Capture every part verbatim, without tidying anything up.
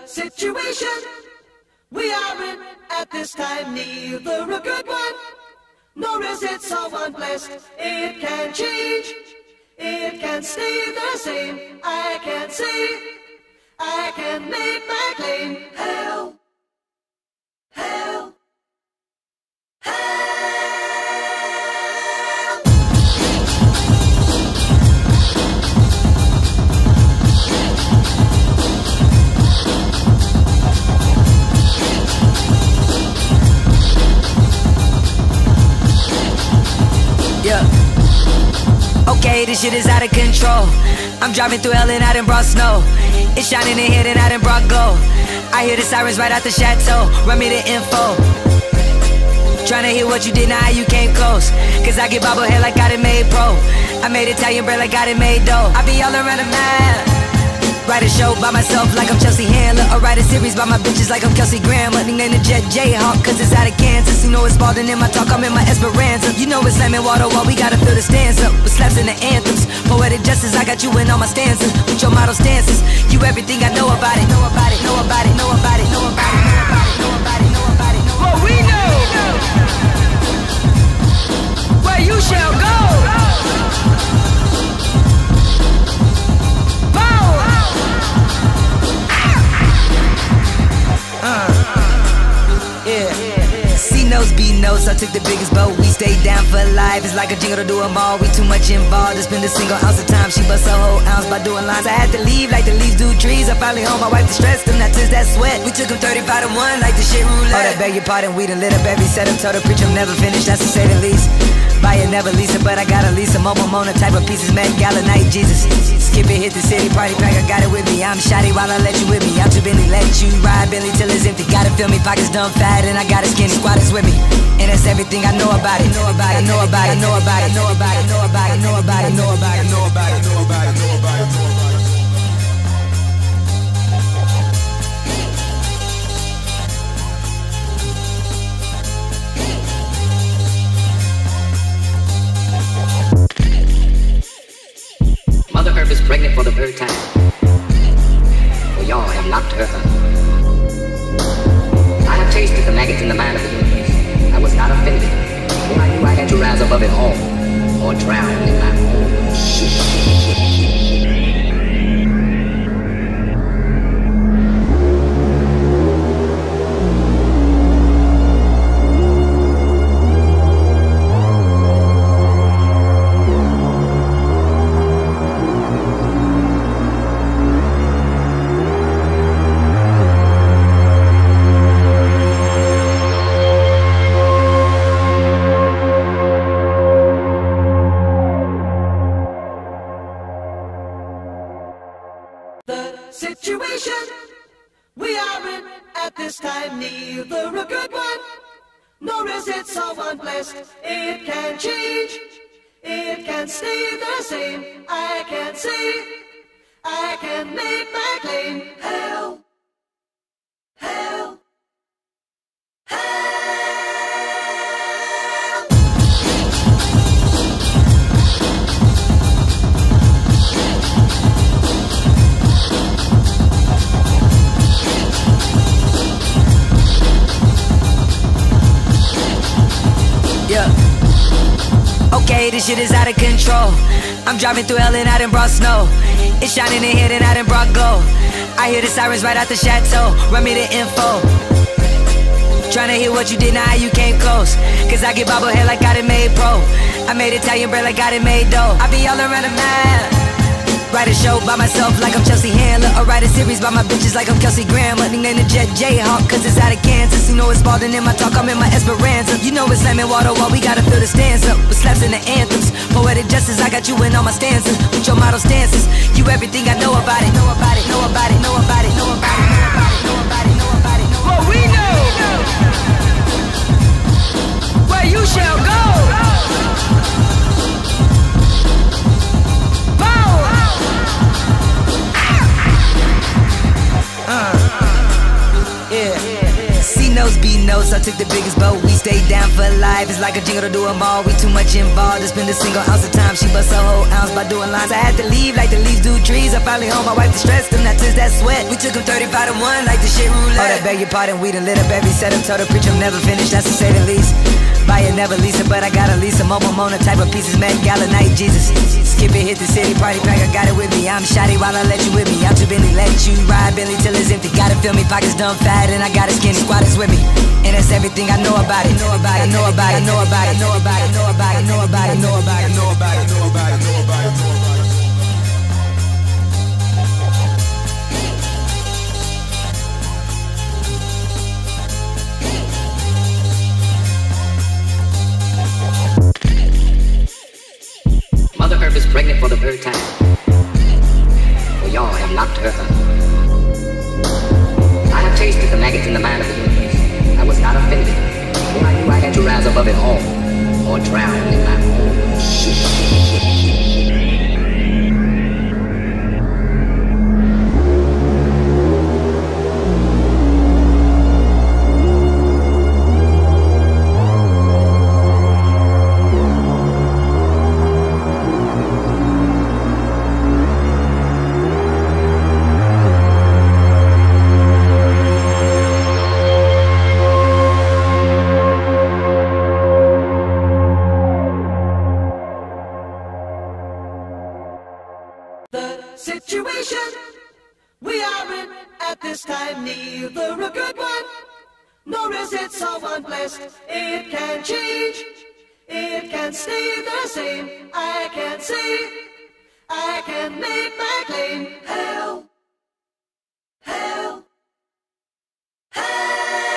situation we are in at this time, neither a good one, nor is it someone blessed. It can change, it can stay the same. I can say, I can make my claim. Hell, hell, hell. Yeah. Okay, this shit is out of control. I'm driving through hell and I done brought snow. It's shining in here and I done brought gold. I hear the sirens right out the chateau. Run me the info. Tryna hear what you did, now how you came close. Cause I get bobblehead like I done made pro. I made Italian bread like I done made dough. I be all around the map. Write a show by myself like I'm Chelsea Handler, or write a series by my bitches like I'm Kelsey Grammer. Nickname the Jet Jayhawk cause it's out of Kansas. You know it's balding in my talk, I'm in my Esperanza. You know it's slamming water while we gotta fill the stands up with slaps in the anthems. Poetic justice, I got you in all my stanzas. With your model stances, you everything I know about it. Know about it, know about it, know about it, know about it, know about it, know about it, know about it. What we know, where you shall go. Uh, yeah. C-notes, B-notes, I took the biggest boat. We stayed down for life. It's like a jingle to do them all. We too much involved to spend a single ounce of time. She bust a whole ounce by doing lines. I had to leave like the leaves do trees. I finally home, my wife distressed them, not since that sweat. We took them thirty-five to one like the shit roulette. Oh, that beg your pardon, we done lit up every setup. Told the preacher I'm never finished, that's to say the least. Buy it, never lease it, but I got a lease. A mobile Mona type of pieces, Met Gala night, Jesus. Skip it, hit the city, party pack, I got it with me. I'm shoddy while I let you with me. I'm too Bentley, let you ride Bentley till it's empty. Gotta feel me, pockets done fat, and I got a skinny squad is with me. And that's everything I know about it. Know about it, know about it, know about it, know about it, know about it, know about it, know about it, know about it, know about it, know about it, know about it. Mother Earth is pregnant for the third time. For y'all have knocked her up. I have tasted the maggots in the mind of the universe. I was not offended. For I knew I had to rise above it all, or drown in my own shit. Situation we are in at this time, neither a good one, nor is it someone blessed. It can change, it can stay the same. I can say, I can make my claim. Hell, hell, hell. Yeah. Okay, this shit is out of control. I'm driving through hell and I done brought snow. It's shining in here and I done brought gold. I hear the sirens right out the chateau. Run me the info. Tryna hear what you did, now how you came close. Cause I get bobblehead like I done made pro. I made Italian bread like I done made dough. I be all around the map. Write a show by myself like I'm Chelsea Handler, or write a series by my bitches like I'm Kelsey Grammer. Nickname the Jet Jayhawk cause it's out of Kansas. You know it's balding in my talk, I'm in my Esperanza. You know it's slamming water while we gotta fill the stands up with slaps in the anthems. Poetic justice, I got you in all my stanzas. With your model stances, you everything I know about it. Know about it, know about it, know about it, know about it, know about it, know about it, know about it, know about it. What we know, where you shall go. Uh, yeah. C-notes, B-notes, know, so I took the biggest boat. We stayed down for life, it's like a jingle to do them all. We too much involved to spend a single ounce of time. She bust a whole ounce by doing lines. I had to leave like the leaves do trees. I finally home, my wife distressed them, not since that sweat. We took them thirty-five to one like the shit roulette. Oh, I beg your pardon, we done lit up every setup. Told the preacher I'm never finished, that's to say the least. Buy it, never lease it, but I got at least a mobile Mona type of pieces. Met Gala night, Jesus. Skip it, hit the city, party pack, I got it with me. I'm shoddy while I let you with me. I'm too busy, let you ride Billy till it's empty. Gotta feel me, pockets done fat, and I got a skinny squad is with me. And that's everything I know about it. Know about it, know about it, know about it, know about it, know about it, know about it, know about it, know about it, know about it, know about it, know about it. Mother Earth is pregnant for the third time. For y'all have knocked her up. I have tasted the maggots in the mind of the universe. I was not offended. For I knew I had to rise above it all, or drown in my own shit. Situation we are in at this time, neither a good one, nor is it someone blessed. It can change, it can stay the same. I can say, I can make my claim. Hell, hell, hell.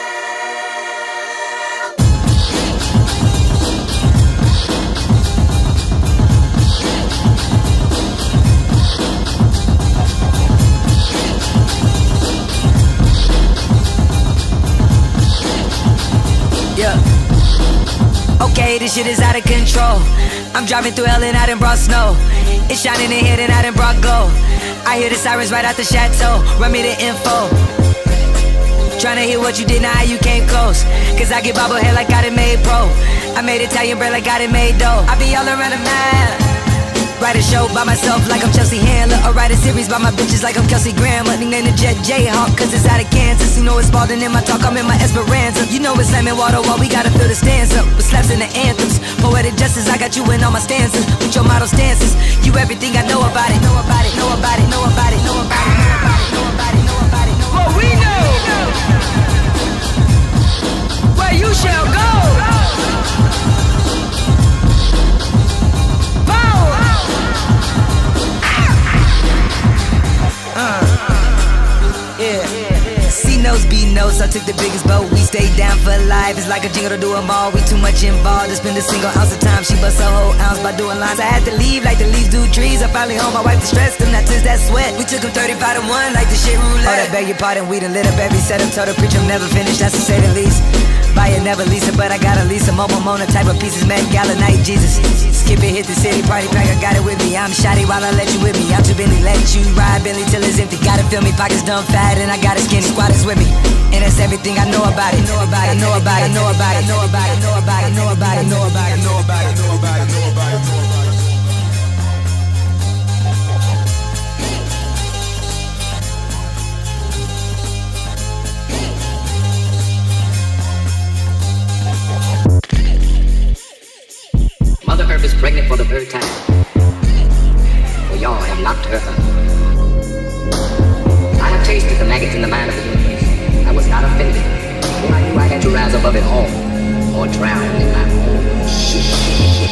Yeah. Okay, this shit is out of control. I'm driving through hell and I done brought snow. It's shining in here and I done brought gold. I hear the sirens right out the chateau. Run me the info. Tryna hear what you did, now how you came close. Cause I get bobblehead like I done made pro. I made Italian bread like I done made dough. I be all around the map. Write a show by myself like I'm Chelsea Handler. Or write a series by my bitches like I'm Kelsey Grammer. Nigga in the jet Jayhawk cause it's out of Kansas. You know it's Spalding in my talk, I'm in my Esperanza. You know it's slamming water while we gotta fill the stands up with slaps in the anthems. Poetic justice, I got you in all my stanzas. With your model stances, you everything I know about it. Know about it, know about it, know about it, know about it, know about it, know about it, know about it. What we know, where you shall go. Uh, yeah. C knows, B knows, so I took the biggest boat. We stayed down for life, it's like a jingle to do them all. We too much involved to spend a single ounce of time. She bust a whole ounce by doing lines. I had to leave like the leaves do trees. I finally home, my wife distressed them, not since that sweat. We took them thirty-five to one like the shit roulette. Oh, I beg your pardon, we done lit up every setup. Told the preacher I'm never finished, that's to say the least. Buy it, never lease it, but I got at least a mobile Mona type of pieces. Met Gala night, Jesus. Skip it, hit the city, party pack, I got it with me. I'm shoddy while I let you with me. I'm too busy, let you ride Billy till it's empty. Gotta feel me, pockets done fat, and I got a skinny squad is with me. And that's everything I know about it. Know about it, know about it, know about it, know about it, know about it, know about it, know about it, know about it, know about it, know about it, know about it. Mother Earth is pregnant for the third time. For y'all have knocked her up. I have tasted the maggots in the mind of the universe. I was not offended. For I knew I had to rise above it all, or drown in my own shit.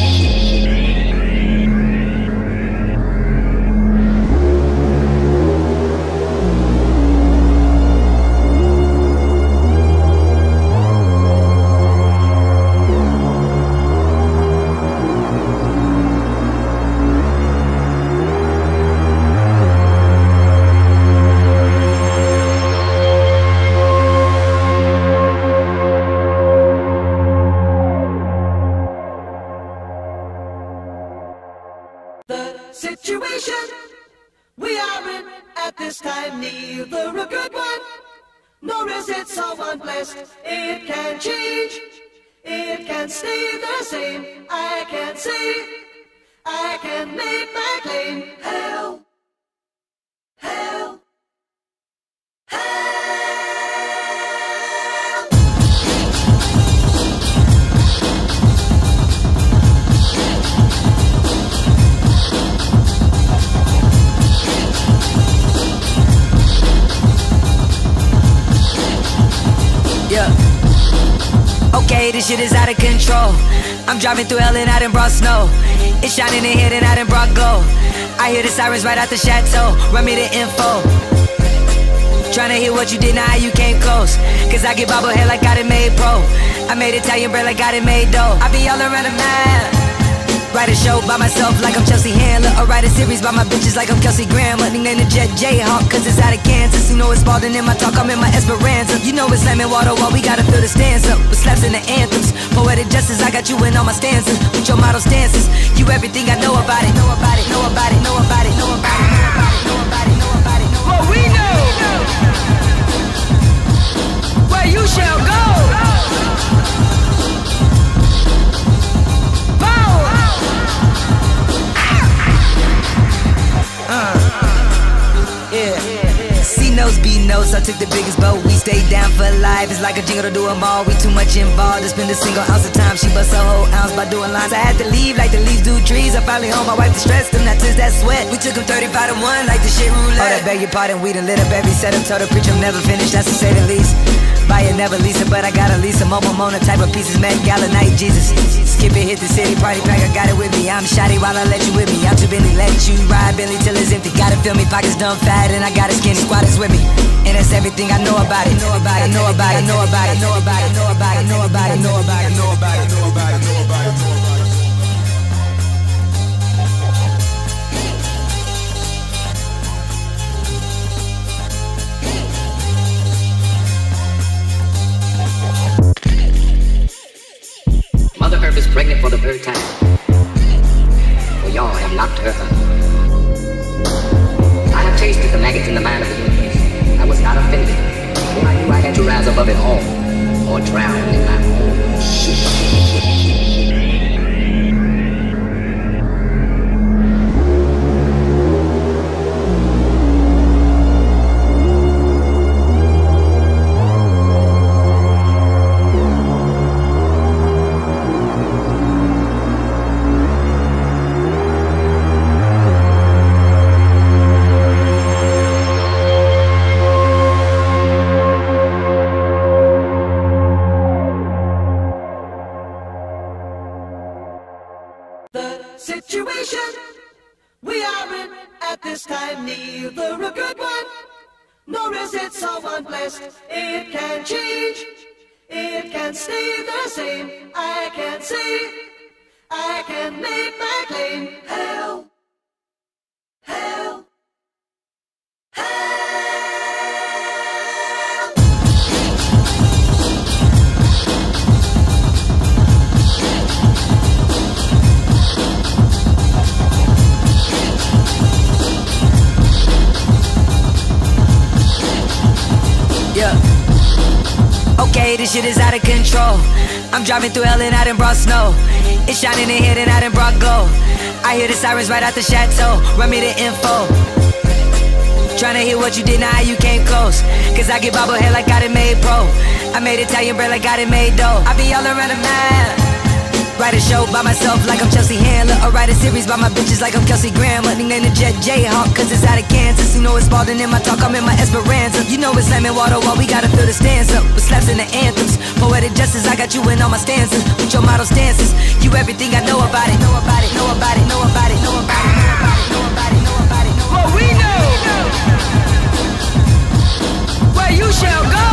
nor is it so unblessed. It can change, it can stay the same. I can say, I can make my claim. Hell, hell, hell. Yeah. Okay, this shit is out of control. I'm driving through hell and I done brought snow. It's shining in here and I done brought glow. I hear the sirens right out the chateau. Run me the info. Tryna hear what you did, now how you came close. Cause I get bobblehead like I done made pro. I made Italian bread like I done made dough. I be all around the map. Write a show by myself like I'm Chelsea Handler, or write a series by my bitches like I'm Kelsey Grammer. Nickname the Jet Jayhawk cause it's out of Kansas. You know it's Spalding in my talk, I'm in my Esperanza. You know it's slamming water while we gotta fill the stanza with slaps in the anthems. Poetic justice, I got you in all my stanzas with your model stances. You everything I know about it, know about it, know about it, know about it, know about it, know about it, know about it, know about it, know about it. What we know, where you shall go. C-notes, B-notes, I took the biggest boat. We stayed down for life. It's like a jingle to do them all. We too much involved to spend a single ounce of time. She bust a whole ounce by doing lines. I had to leave like the leaves do trees. I finally home, I wiped the stress, them not tears that sweat. We took them thirty-five to one like the shit roulette. Oh, that beg your pardon, we done lit up every setup. Told the preacher I'm never finished, that's to say the least. Buy it, never lease it, but I gotta lease a mobile Mona type of pieces. Met Gala night, Jesus. Skip it, hit the city, party pack, I got it with me. I'm shotty while I let you with me. I'm too busy, let you ride Billy till it's empty. Gotta feel me, pockets done fat, and I got it skinny. Squad is with me, and that's everything I know about it. Know about it, know about it, know about it, know about it, know about it, know about it, know about it, know about it, know about it, know about it, know about it. Mother Earth is pregnant for the third time. For y'all have knocked her up. I have tasted the maggots in the mind of the universe. I was not offended. For I knew I had to rise above it all, or drown in my own shit. Situation we are in at this time, neither a good one, nor is it so unblessed. It can change, it can stay the same. I can say, I can make my claim. Hell, hell, hell. Yeah. Okay, this shit is out of control. I'm driving through hell and I done brought snow. It's shining in here and I done brought glow. I hear the sirens right out the chateau. Run me the info. Tryna hear what you did, now how you came close. Cause I get bobblehead like I done made pro. I made Italian bread like I done made dough. I be all around the map. Write a show by myself like I'm Chelsea Handler, or write a series by my bitches like I'm Kelsey Grammer. Nickname the Jet Jayhawk cause it's out of Kansas. You know it's Spalding in my talk, I'm in my Esperanza. You know it's slamming water while we gotta fill the stanza with slaps in the anthems. Poetic justice, I got you in all my stanzas with your model stances. You everything I know about it, know about it, know about it, know about it, know about it, know about it, know about it, know about it, know about it. What we know, where you shall go.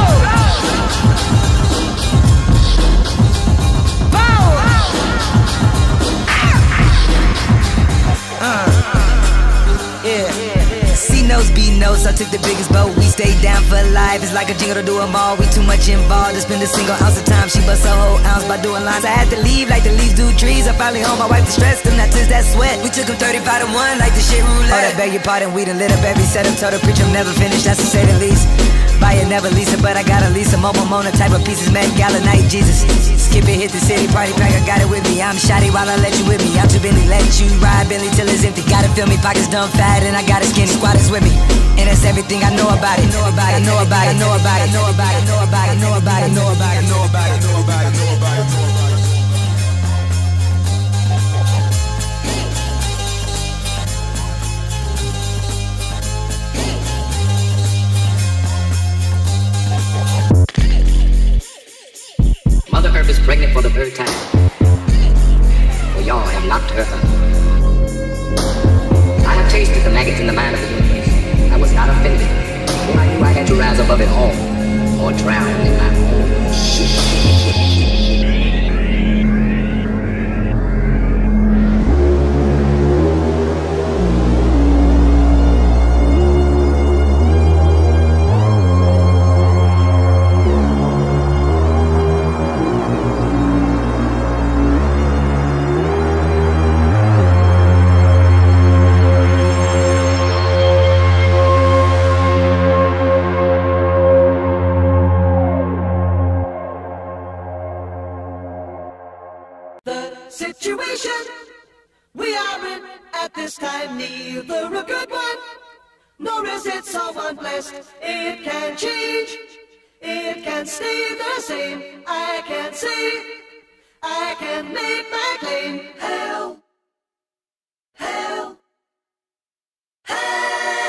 C-notes, B-notes, I took the biggest boat. We stayed down for life. It's like a jingle to do them all. We too much involved to spend a single ounce of time. She bust a whole ounce by doing lines. I had to leave like the leaves do trees. I finally home, I wiped the stress, them not tears that sweat. We took them thirty-five to one like the shit roulette. Oh, that beg your pardon, we done lit up every setup. Told the preacher I'm never finished, that's to say the least. Buy it, never lease it, but I got a lease. I'm mobile Mona type of pieces, Met Gala night, Jesus. Skip it, hit the city, party pack, I got it with me. I'm shoddy while I let you with me. I'm too Bentley, let you ride Bentley till it's empty. Gotta feel me, pockets done fat, and I got a skinny squad is with me. And that's everything I know about it. Know about it, know about it, know about it, know about it, know about it, know about it, know about it, know about it, know about it, know about it, know about it. Mother Earth is pregnant for the third time. For y'all have locked her up. I have tasted the maggots in the mind of the universe. I was not offended. For I knew I had to rise above it all, or drown in my own shit. Situation we are in at this time, neither a good one, nor is it so unblessed. It can change, it can stay the same. I can say, I can make my claim. Hell, hell, hell.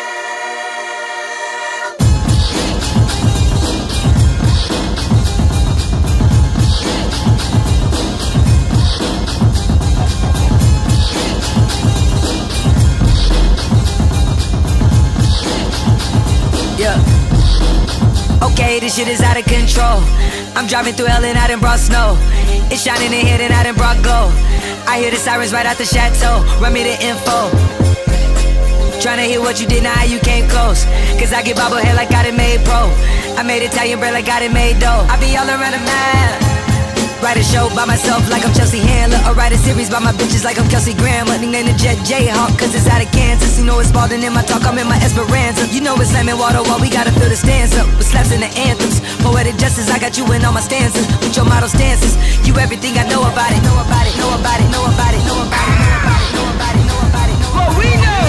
Yeah. Okay, this shit is out of control. I'm driving through hell and I done brought snow. It's shining in here and I done brought gold. I hear the sirens right out the chateau. Run me the info. Tryna hear what you did, now how you came close. Cause I get bobblehead like I done made pro. I made Italian bread like I done made dough. I be all around the map. Write a show by myself like I'm Chelsea Handler, or write a series by my bitches like I'm Kelsey Grammer. Nickname the Jet Jayhawk cause it's out of Kansas. You know it's Spalding in my talk, I'm in my Esperanza. You know it's slamming water while we gotta fill the stanza with slaps in the anthems. Poetic justice, I got you in all my stanzas with your model stances. You everything I know about it, know about it, know about it, know about it, know about it, know about it, know about it, know about it, know about it. What we know,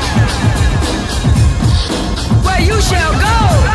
where you shall go.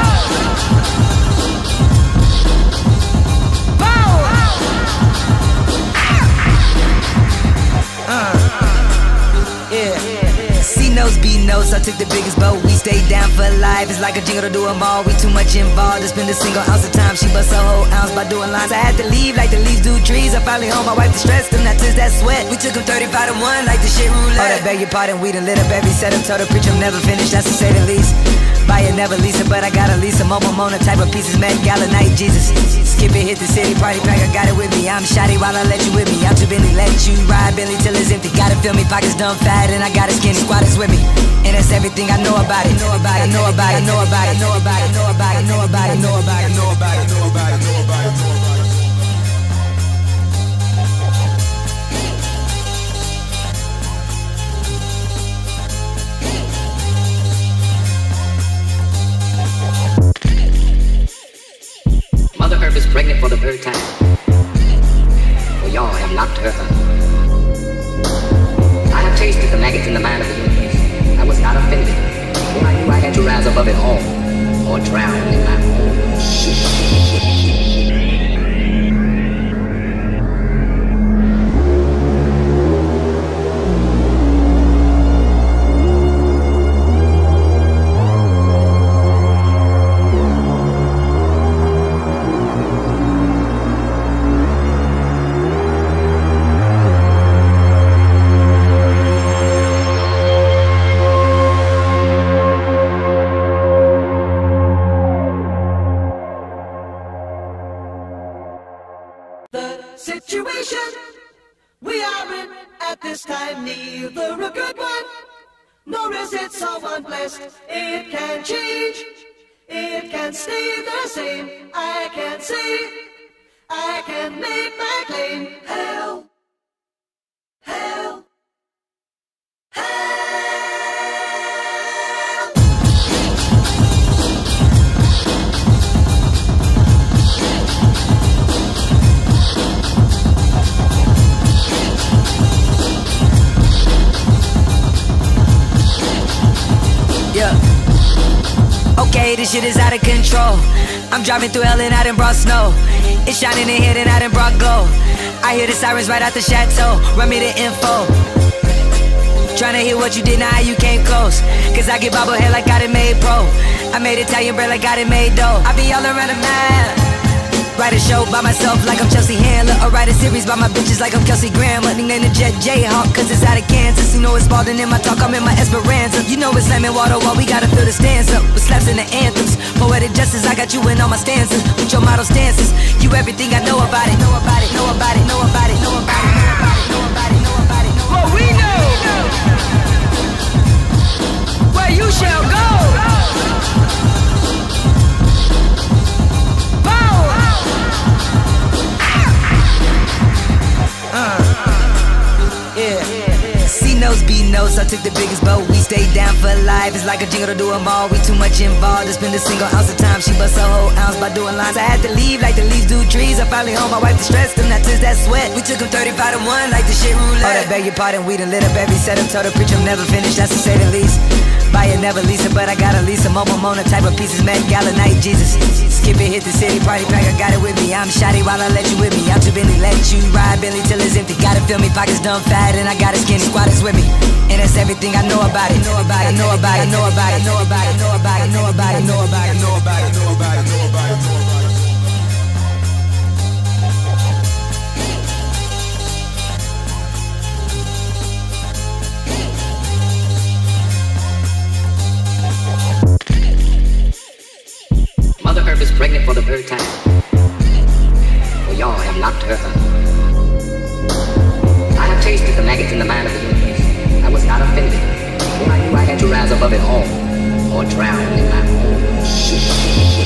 C-notes, B-notes, I took the biggest boat. We stayed down for life. It's like a jingle to do them all. We too much involved to spend a single ounce of time. She bust a whole ounce by doing lines. I had to leave like the leaves do trees. I finally home, my wife distressed them, not since that sweat. We took them thirty-five to one like the shit roulette. Oh, that beg your pardon, we done lit up every set up. Told the preacher I'm never finished, that's to say the least. Buy it, never lease it, but I got a lease. I'm mobile Mona type of pieces, Met Gala night, Jesus. Skip it, hit the city, party pack, I got it with me. I'm shoddy while I let you with me. I'm too Bentley, let you ride Bentley till it's empty. Gotta feel me, pockets done fat, and I got a skinny squad is with me. And that's everything I know about it. Know about it, know about it, know about it, know about it, know about it, know about it, know about it, know about it, know about it, know about it, know about it. Mother Earth is pregnant for the third time. For y'all have locked her up. I have tasted the maggots in the mind of the universe. I was not offended. For I knew I had to rise above it all, or drown in my own shit. Situation we are in at this time, neither a good one, nor is it so unblessed. It can change, it can stay the same. I can say, I can make my claim. Hell, hell, hell. this shit is out of control. I'm driving through hell and I done brought snow. It's shining in here and I done brought gold. I hear the sirens right out the chateau. Run me the info. Tryna hear what you did, now how you came close. Cause I get bobblehead like I done made pro. I made Italian bread like I done made dough. I be all around the map. Write a show by myself like I'm Chelsea Handler, or write a series by my bitches like I'm Kelsey Grammer. Nickname the Jet Jayhawk cause it's out of Kansas. You know it's balding in my talk, I'm in my Esperanza. You know it's slamming water while we gotta fill the stands up with slaps in the anthems. Poetic justice, I got you in all my stanzas with your model stances. You everything I know about it, know about it, know about it, know about it, know about it, know about it, know about it, know about it. What we know, where you shall go. I took the biggest boat, we stayed down for life. It's like a jingle to do them all, we too much involved to spend a single ounce of time. She bust a whole ounce by doing lines. I had to leave like the leaves do trees. I finally home, my wife distressed them, not since that sweat. We took them thirty-five to one like the shit roulette. Oh, that beg your pardon, we done lit up every setup. Told the preacher I'm never finished, that's to say the least. Buy it, never lease it, but I got a lease. A mobile Mona type of pieces, Met Gala night, Jesus. Skip it, hit the city, party pack, I got it with me. I'm shoddy while I let you with me. I'm too Bentley, let you ride Bentley till it's empty. Gotta feel me, pockets done fat, and I got a skinny squatters with me. And that's everything I know about it, know about it, know about it, know about it, know about it, know about it, know about it, know about it, know about it, know about it, know about it. Mother Earth is pregnant for the third time. For y'all have knocked her up. I have tasted the maggots in the mind of the universe. I was not offended. When I knew I had to rise above it all, or drown in my own shit.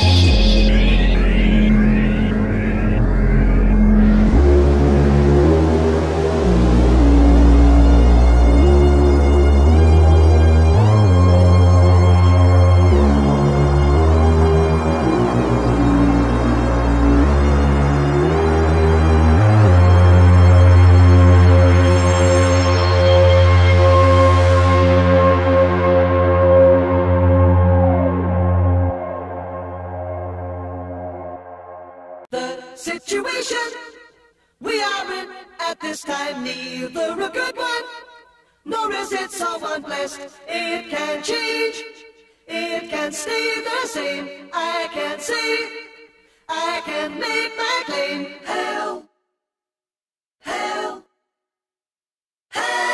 Situation we are in at this time, neither a good one, nor is it so unblessed. It can change, it can stay the same. I can say, I can make my claim. Hell, hell, hell.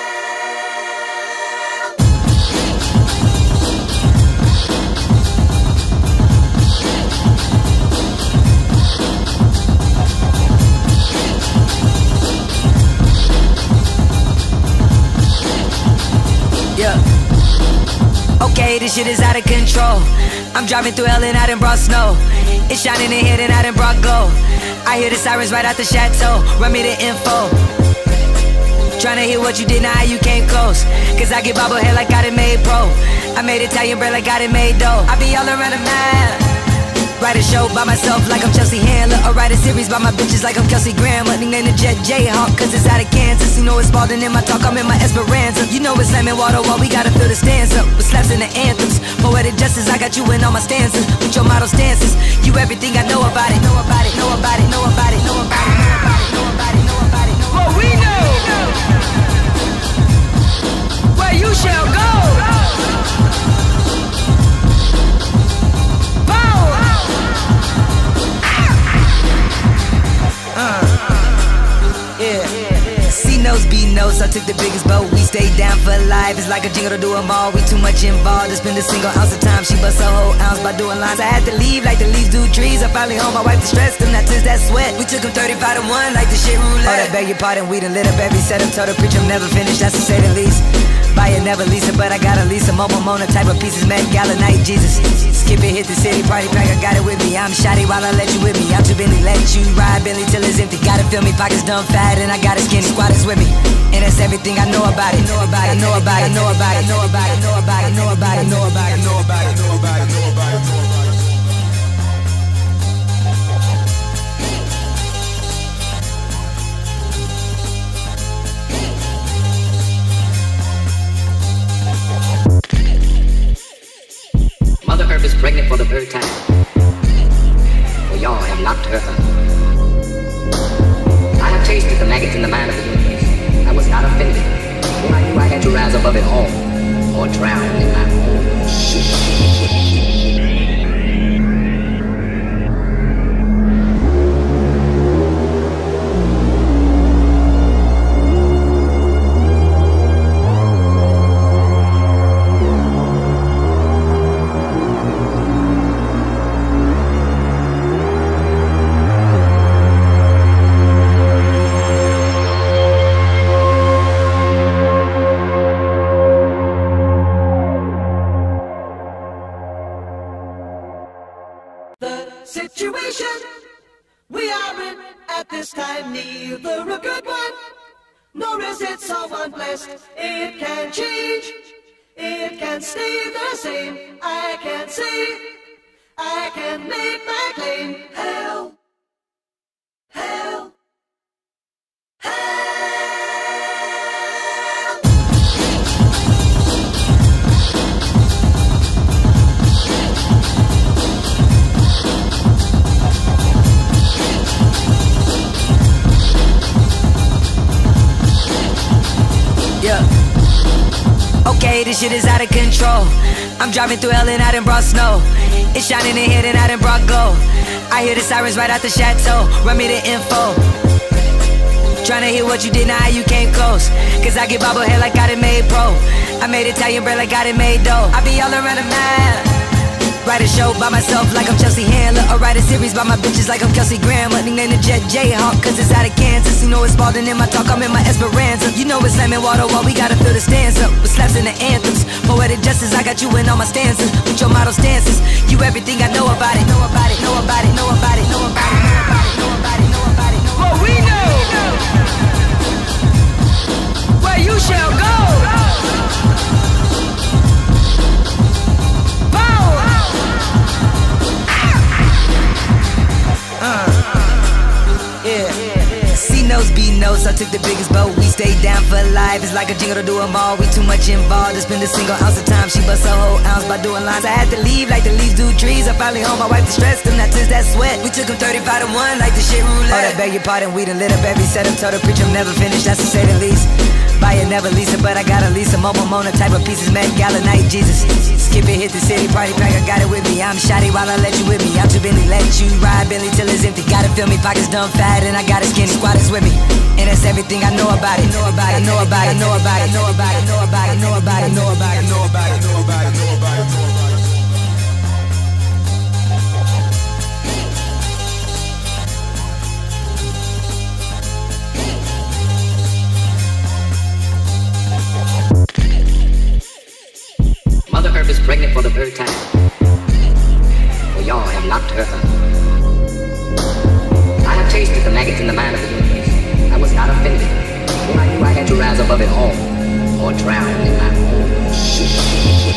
Okay, this shit is out of control. I'm driving through hell and I done brought snow. It's shining in here and I done brought gold. I hear the sirens right out the chateau. Run me the info. Tryna hear what you did, now how you came close. Cause I get bobblehead like I done made pro. I made Italian bread like I done made dough. I be all around the map. Write a show by myself like I'm Chelsea Handler, or write a series by my bitches like I'm Kelsey Grammer. Nickname the Jet Jayhawk cause it's out of Kansas. You know it's balding in my talk, I'm in my Esperanza. You know it's slamming water while we gotta fill the stands up with slaps in the anthems. Poetic justice, I got you in all my stanzas with your model stances. You everything I know about it, know about it, know about it, know about it, know about it, know about it, know about it, know about it, know about it. What we know, where you shall go. C-notes, B-notes, I took the biggest boat, we stayed down for life. It's like a jingle to do them all, we too much involved to spend a single ounce of time. She bust a whole ounce by doing lines. I had to leave like the leaves do trees. I finally home, my wife distressed them, not since that sweat. We took them thirty-five to one like the shit roulette. Oh, that beg your pardon, we done lit up every setup. Told the preacher I'm never finished, that's to say the least. Buy it, never lease it, but I got a lease. A mobile Mona type of pieces, Met Gala night, Jesus. Skip it, hit the city, party pack, I got it with me. I'm shoddy while I let you with me. I'm too Bentley, let you ride Bentley till it's empty. Gotta feel me, pockets done fat, and I got a skinny squatters with me. And that's everything I know about it, know about it, know about it, know about it, know about it, know about it, know about it, know about it, know about it, know about it, know about it, know about it. Mother Earth is pregnant for the hurt them. I have tasted the maggots in the mind of the universe. I was not offended, for I knew I had to rise above it all, or drown in my own shit. Situation we are in at this time, neither a good one, nor is it so unblessed. It can change, it can stay the same. I can say, I can make my claim. Hell, hell, hell. Yeah. Okay, this shit is out of control. I'm driving through hell and I done brought snow. It's shining in here and I done brought gold. I hear the sirens right out the chateau. Run me the info. Tryna hear what you did, now how you came close. Cause I get bobblehead like I done made pro. I made Italian bread like I done made dough. I be all around the map. Write a show by myself like I'm Chelsea Handler, or write a series by my bitches like I'm Kelsey Grammer. Nickname the Jet Jayhawk cause it's out of Kansas. You know it's Spalding in my talk, I'm in my Esperanza. You know it's slamming water while we gotta fill the stands up with slaps in the anthems. Poetic justice, I got you in all my stanzas with your model stances. You everything I know about it, know about it, know about it, know about it, know about it, know about it, know about it, know about it, know about it. What we know, where you shall go. C-notes, B-notes, I took the biggest boat. We stayed down for life. It's like a jingle to do them all. We too much involved to spend a single ounce of time. She bust a whole ounce by doing lines. I had to leave like the leaves do trees. I finally home, I wiped the stress, them not tears, that sweat. We took them thirty-five to one like the shit roulette. Oh, that beg your pardon, we done lit up every setup. Told the preacher I'm never finished, that's to say the least. Buy it, never lease it, but I got a lease. A mobile Mona type of pieces, Met Gala night, Jesus. Skip it, hit the city, party pack, I got it with me. I'm shoddy while I let you with me. I'm too Bentley, let you ride Bentley till it's empty. Gotta feel me, pockets done fat, and I got a skinny squatters with me. And that's everything I know about it. Know about it, know about it, know about it, know about it, know about it, know about it, know about it, know about it, know about it, know about it. Mother Earth is pregnant for the third time. For y'all have knocked her up. I have tasted the maggots in the mind of the universe. I was not offended, for I knew I had to rise above it all, or drown in my own shit.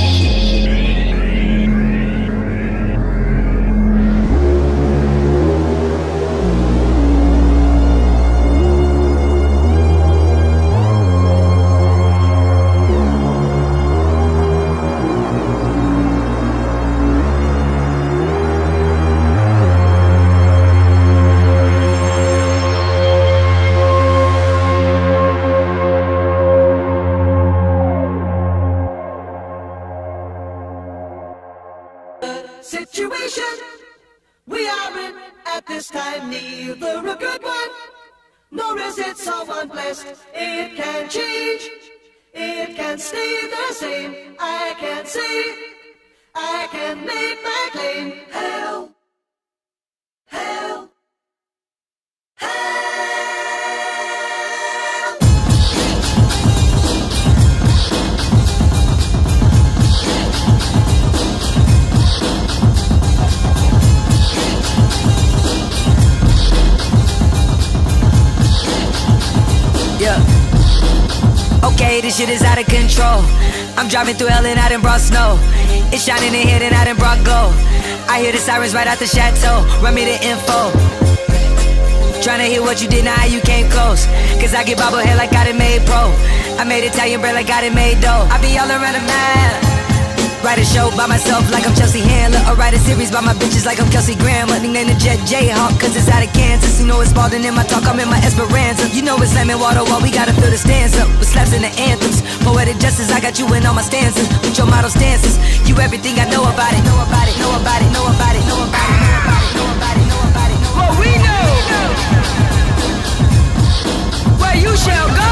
Situation we are in at this time, neither a good one, nor is it so unblessed. It can change, it can stay the same. I can say, I can make my claim. Hell, hell, hell. Yeah. Okay, this shit is out of control. I'm driving through hell and I done brought snow. It's shining in here and I done brought gold. I hear the sirens right out the chateau. Run me the info. Tryna hear what you did, now how you came close. Cause I get bobblehead like I done made pro. I made Italian bread like I done made dough. I be all around the map. Write a show by myself like I'm Chelsea Handler, or write a series by my bitches like I'm Kelsey Grammer. Nickname the Jet Jayhawk cause it's out of Kansas. You know it's balding in my talk, I'm in my Esperanza. You know it's slamming water while we gotta fill the stanza with slaps in the anthems. Poetic justice, I got you in all my stanzas with your model stances. You everything I know about it, know about it, know about it, know about it, know about it, know about it, know about it, know about it, know about it. What we know, where you shall go.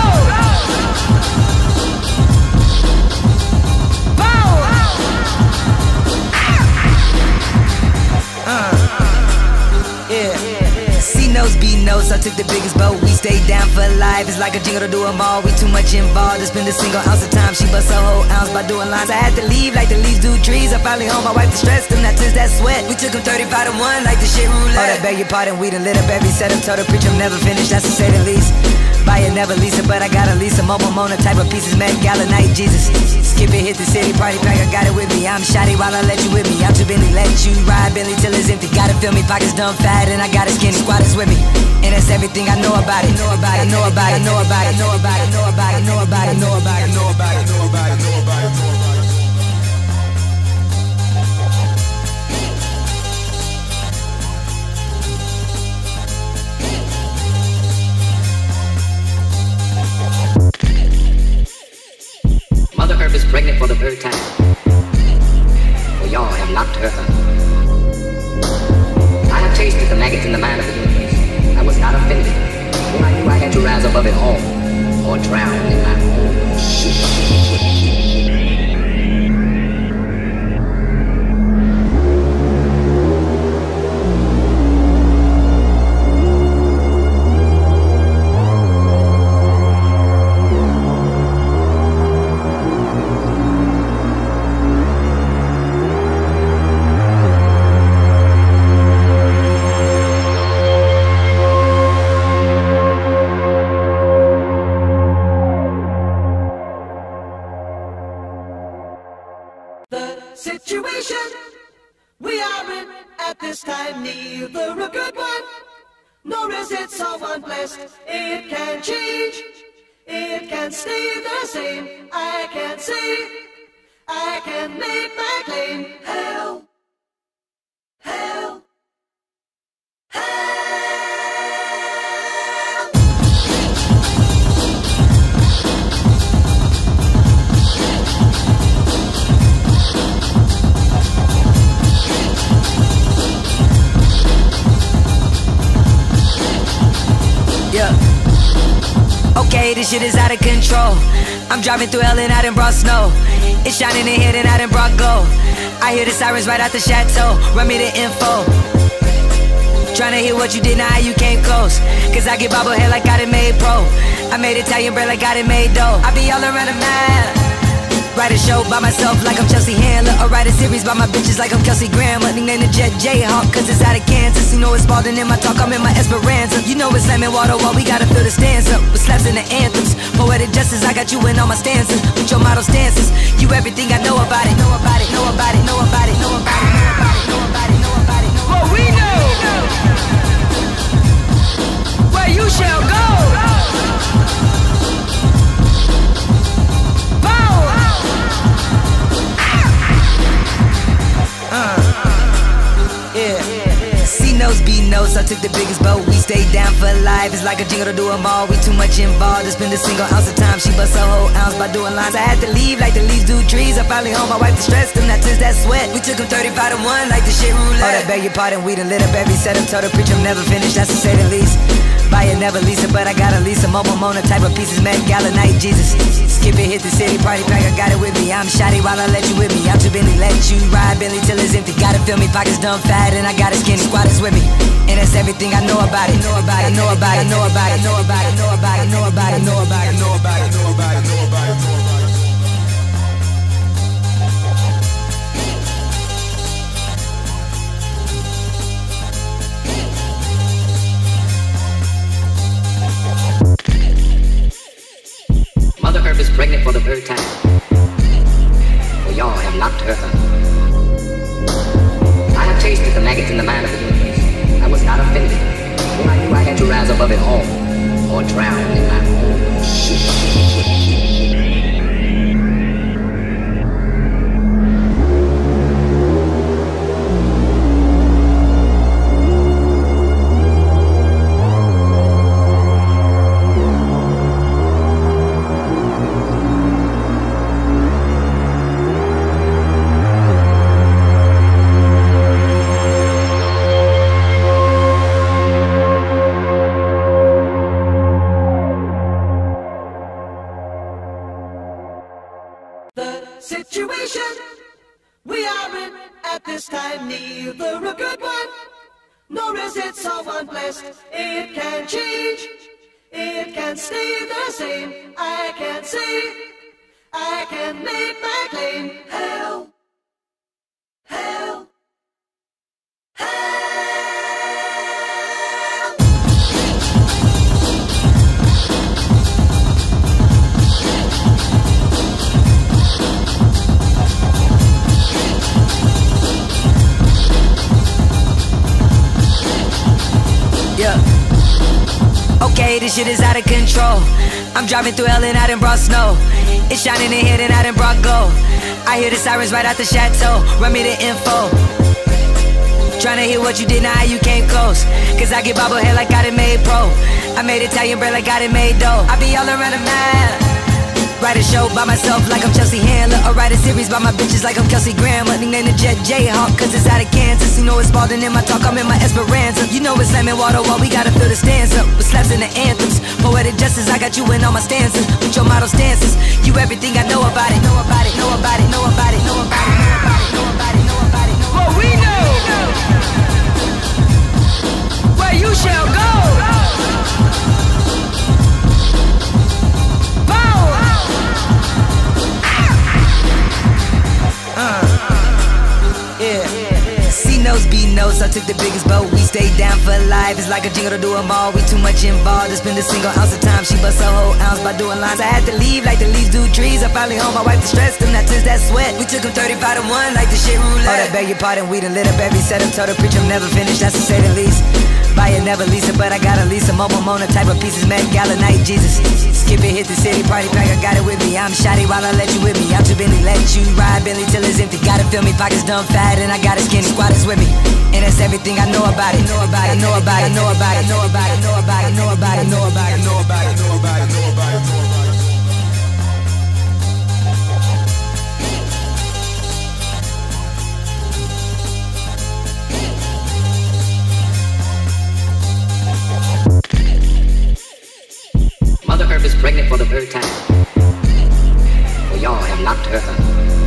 C-Notes, B-Notes, I took the biggest boat. We stayed down for life, it's like a jingle to do them all. We too much involved to spend a single ounce of time. She bust a whole ounce by doing lines. I had to leave like the leaves do trees. I finally home, I wiped the stress, them not tears, that sweat. We took them thirty-five to one like the shit roulette. Oh, that beg your pardon, we done lit up every setup. Told the preacher I'm never finished, that's to say the least. Buy it, never lease it, but I got at least a mobile Mona type of pieces. Met Gala night, Jesus. Skip it, hit the city, party pack, I got it with me. I'm shotty while I let you with me. I'm too Bentley, let you ride Bentley till it's empty. Gotta feel me, pockets done fat, and I got a skinny squad is with me. And that's everything I know about it, know about it, know about it, know about it, know about it, know about it, know about it, know about it, know about it, know about it, know about it, know about it. Mother Earth is pregnant for the third time. For y'all have locked her up. I have tasted the maggots in the mind of the universe. I was not offended, for I knew I had to rise above it all, or drown in my own shit. Situation we are in at this time, neither a good one, nor is it someone blessed. It can change, it can stay the same. I can say, I can make my claim. Hell, hell, hell. Okay, this shit is out of control. I'm driving through hell and I done brought snow. It's shining in here and I done brought gold. I hear the sirens right out the chateau. Run me the info. Tryna hear what you did, now how you came close. Cause I get bobblehead like I done made pro. I made Italian bread like I done made dough. I be all around the map. Write a show by myself like I'm Chelsea Handler, or write a series by my bitches like I'm Kelsey Grammer. Nickname the Jet Jayhawk cause it's out of Kansas. You know it's balding in my talk, I'm in my Esperanza. You know it's slamming water while we gotta fill the stanza with slaps in the anthems. Poetic justice, I got you in all my stanzas with your model stances. You everything I know about it, know about it, know about it, know about it, know about it, know about it, know about it, know about it, know about it. What we know, where you shall go. C-Notes, B-Notes, I took the biggest boat. We stayed down for life, it's like a jingle to do them all. We too much involved to spend a single ounce of time. She bust a whole ounce by doing lines. I had to leave like the leaves do trees. I finally home, I wiped the stress, them not tears, that sweat. We took them thirty-five to one like the shit roulette. Oh, that beg your pardon, we done lit up every setup. Told the preacher I'm never finished, that's to say the least. Buy it, never lease it, but I got at least a mobile Mona type of pieces. Met Gala night, Jesus. Skip it, hit the city, party pack, I got it with me. I'm shotty while I let you with me. I'm too Bentley, let you ride Bentley till it's empty. Gotta feel me, pockets done fat, and I got a skinny squad is with me. And that's everything I know about it, know about it, know about it, know about it, know about it, know about it, know about it, know about it, know about it, know about it, know about it, know about it. Mother Earth is pregnant for the third time. For y'all have locked her up. I have tasted the maggots in the mind of the universe. I was not offended, for I knew I had to rise above it all, or drown in my own shit. nor is it so unblessed. It can change, it can stay the same. I can say, I can make my claim. Hell, hell, hell. Yeah. Okay, this shit is out of control. I'm driving through hell and I done brought snow. It's shining in here and I done brought gold. I hear the sirens right out the chateau. Run me the info. Tryna hear what you did, now how you came close. Cause I get bobblehead like I done made pro. I made Italian bread like I done made dough. I be all around the map. Write a show by myself like I'm Chelsea Handler. Or write a series by my bitches like I'm Kelsey Grammer. Nickname the Jet Jayhawk cause it's out of Kansas. You know it's balding in my talk, I'm in my Esperanza. You know it's slamming water while we gotta fill the stanza with slaps in the anthems. Poetic justice, I got you in all my stanzas. With your model stances, you everything I know about it. Know about it, know about it, know about it, know about it, know about it, know about it, know about it, know about it. What we know, where you shall go. C-notes, B-notes, I took the biggest boat. We stayed down for life. It's like a jingle to do them all. We too much involved to spend a single ounce of time. She bust a whole ounce by doing lines. I had to leave like the leaves do trees. I finally home, I wiped the stress, them not tears that sweat. We took them thirty-five to one like the shit roulette. Oh, that beg your pardon, we done lit up every setup. Told the preacher I'm never finished, that's to say the least. Buy it, never lease it, but I got at least a mobile Mona type of pieces. Met Gala night, Jesus. Skip it, hit the city, party pack, I got it with me. I'm shotty while I let you with me. I'm too busy, let you ride Billy till it's empty. Gotta feel me, pockets done fat, and I got a skinny squad is with me. And that's everything I know about it. Know about it, know about it, know about it, know about it, know about it, know about it, know about it, know about it, know about it, know about it, know about it. Mother Earth is pregnant for the third time. For y'all have knocked her up.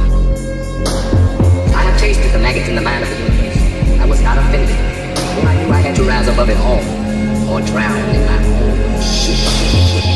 I have tasted the maggots in the mind of the universe. I was not offended. For I knew I had to rise above it all, or drown in my own shit.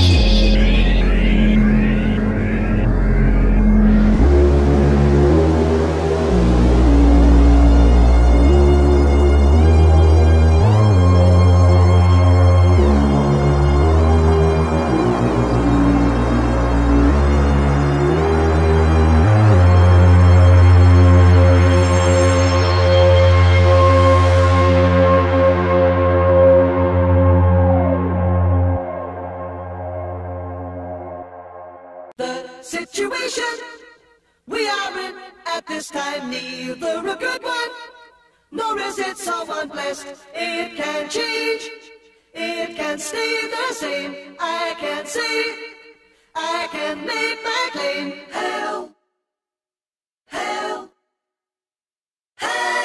Situation we are in at this time, neither a good one, nor is it so unblessed. It can change, it can stay the same. I can say, I can make my claim. Hell, hell, hell.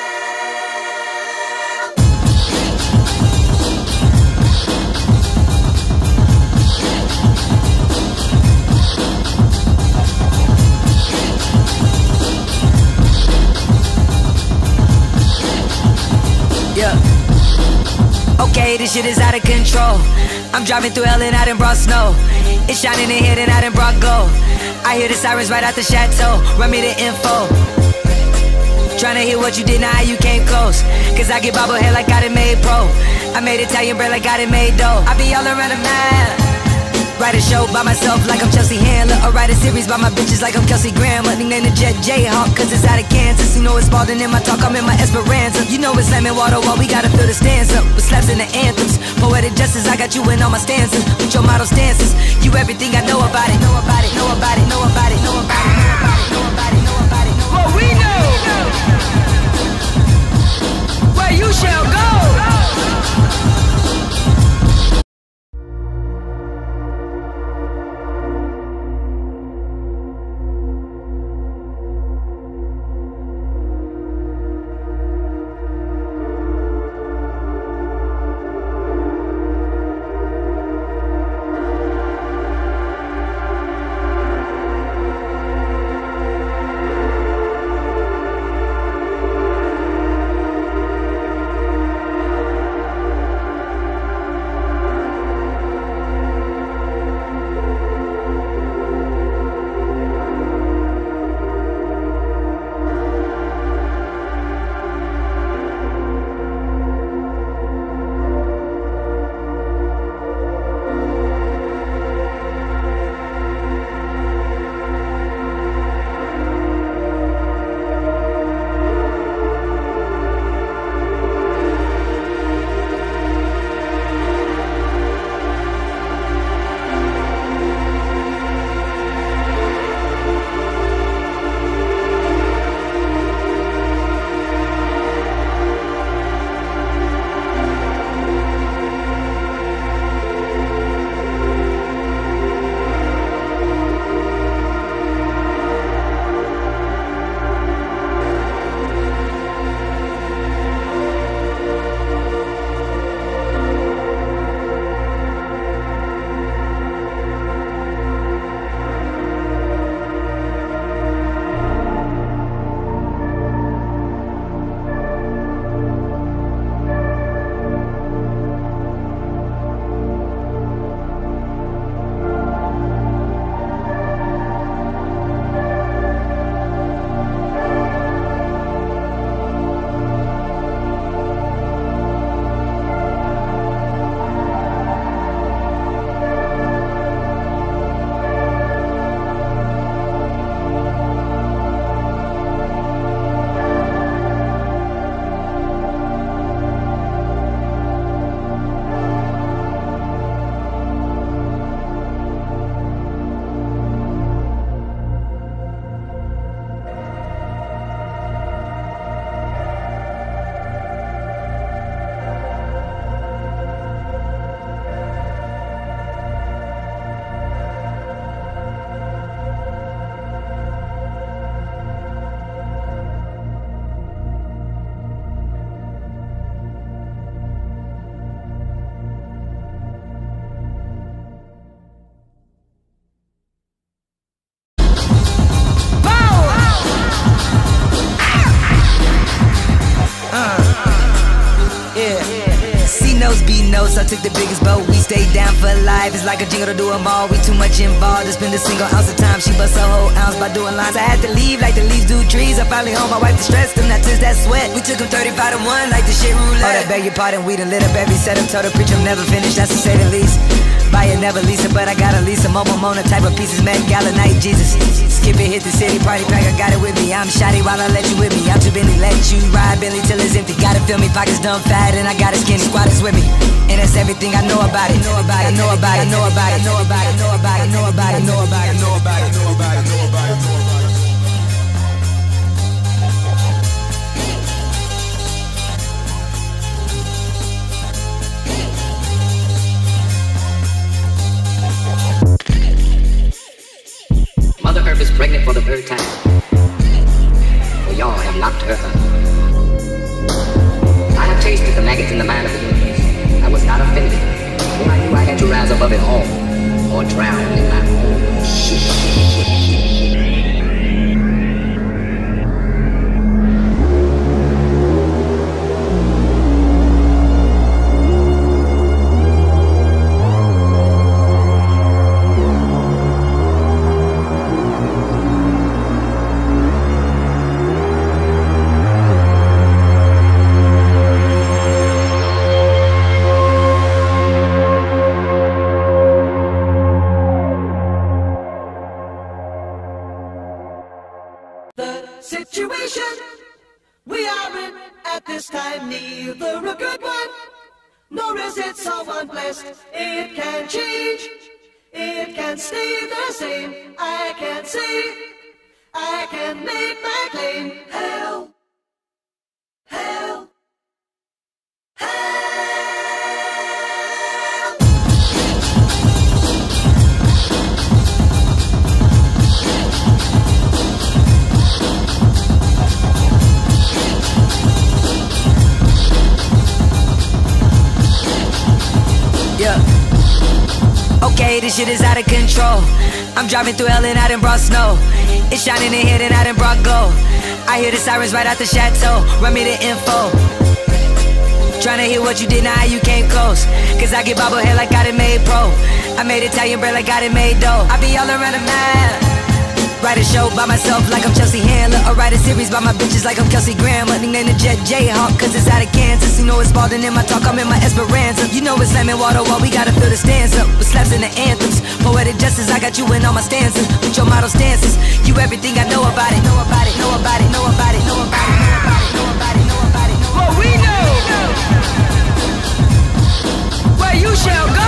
Yeah. Okay, this shit is out of control. I'm driving through hell and I done brought snow. It's shining in here and I done brought gold. I hear the sirens right out the chateau. Run me the info. Tryna hear what you did, now how you came close. Cause I get bobblehead like I done made pro. I made Italian bread like I done made dough. I be all around the map. Write a show by myself like I'm Chelsea Handler. Or write a series by my bitches like I'm Kelsey Grammer. Nickname the Jet Jayhawk cause it's out of Kansas. You know it's balding in my talk, I'm in my Esperanza. You know it's slamming water while we gotta fill the stanza with slaps in the anthems. Poetic justice, I got you in all my stanzas. With your model stances, you everything I know about it. Know about it, know about it, know about it, know about it, know about it, know about it, know about it, know about it. What we know, where you shall go. C-notes, B-notes, I took the biggest boat. We stayed down for life, it's like a jingle to do them all. We too much involved to spend a single ounce of time. She bust a whole ounce by doing lines. I had to leave like the leaves do trees. I finally home, I wiped the stress, them not tears, that sweat. We took them thirty-five to one like the shit roulette. Oh, that beg your pardon, we done lit up every set up. Told the preacher I'm never finished, that's to say the least. Buy it, never lease it, but I got a lease. A mobile Mona type of pieces, Met Gala night, Jesus. Skip it, hit the city, party pack, I got it with me. I'm shoddy while I let you with me. I'm too Bentley, let you ride Bentley till it's empty. Gotta feel me, pockets done fat, and I got a skinny squad is with me. And that's everything I know about it. Know about it, know about it, know about it, know about it, know about it, know about it, know about it, know about it, know about it, know about it, know about it. Mother Earth is pregnant for the third time. For y'all have knocked her up. I have tasted the maggots in the mind of the universe. I was not offended. For I knew I had to rise above it all, or drown in my own shit. Situation we are in at this time, neither a good one, nor is it so unblessed. It can change, it can stay the same. I can say, I can make my claim. Hell, hell, hell. Yeah. Okay, this shit is out of control. I'm driving through hell and I done brought snow. It's shining in here and I done brought glow. I hear the sirens right out the chateau. Run me the info. Tryna hear what you did, now how you came close. Cause I get bobblehead like I done made pro. I made Italian bread like I done made dough. I be all around the map. Write a show by myself like I'm Chelsea Handler. Or write a series by my bitches like I'm Kelsey Grammer. Nickname the Jet Jayhawk cause it's out of Kansas. You know it's balding in my talk, I'm in my Esperanza. You know it's slamming water while we gotta fill the stanza with slaps in the anthems. Poetic justice, I got you in all my stanzas. With your model stances, you everything I know about it. Know about it, know about it, know about it, know about it, know about it, know about it, know about it, know about it. What we know, where you shall go.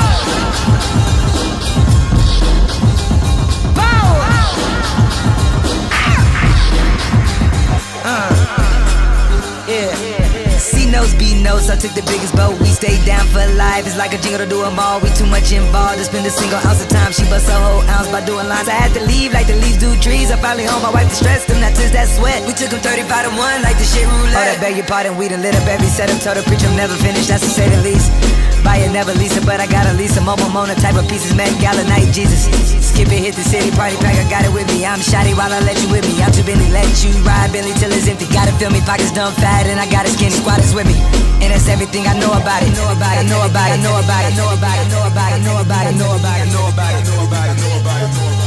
C-notes, B-notes, I took the biggest boat. We stayed down for life, it's like a jingle to do them all. We too much involved to spend a single ounce of time. She bust a whole ounce by doing lines. I had to leave like the leaves do trees. I finally home, I wiped the stress, them not tears, that sweat. We took them thirty-five to one like the shit roulette. Oh, that beg your pardon, we done lit up every set up. Told the preacher I'm never finished, that's to say the least. Buy it, never lease it, but I got a lease. A mobile Mona type of pieces, Met Gala night, Jesus. Skip it, hit the city, party pack, I got it with me. I'm shoddy while I let you with me. I'm too Bentley, let you ride Bentley till it's empty. Gotta feel me, pockets done fat, and I got a skinny squad is with me. And that's everything I know about it. Know about it, know about it, know about it, know about it, know about it, know about it, know about it, know about it, know about it, know about it, know about it.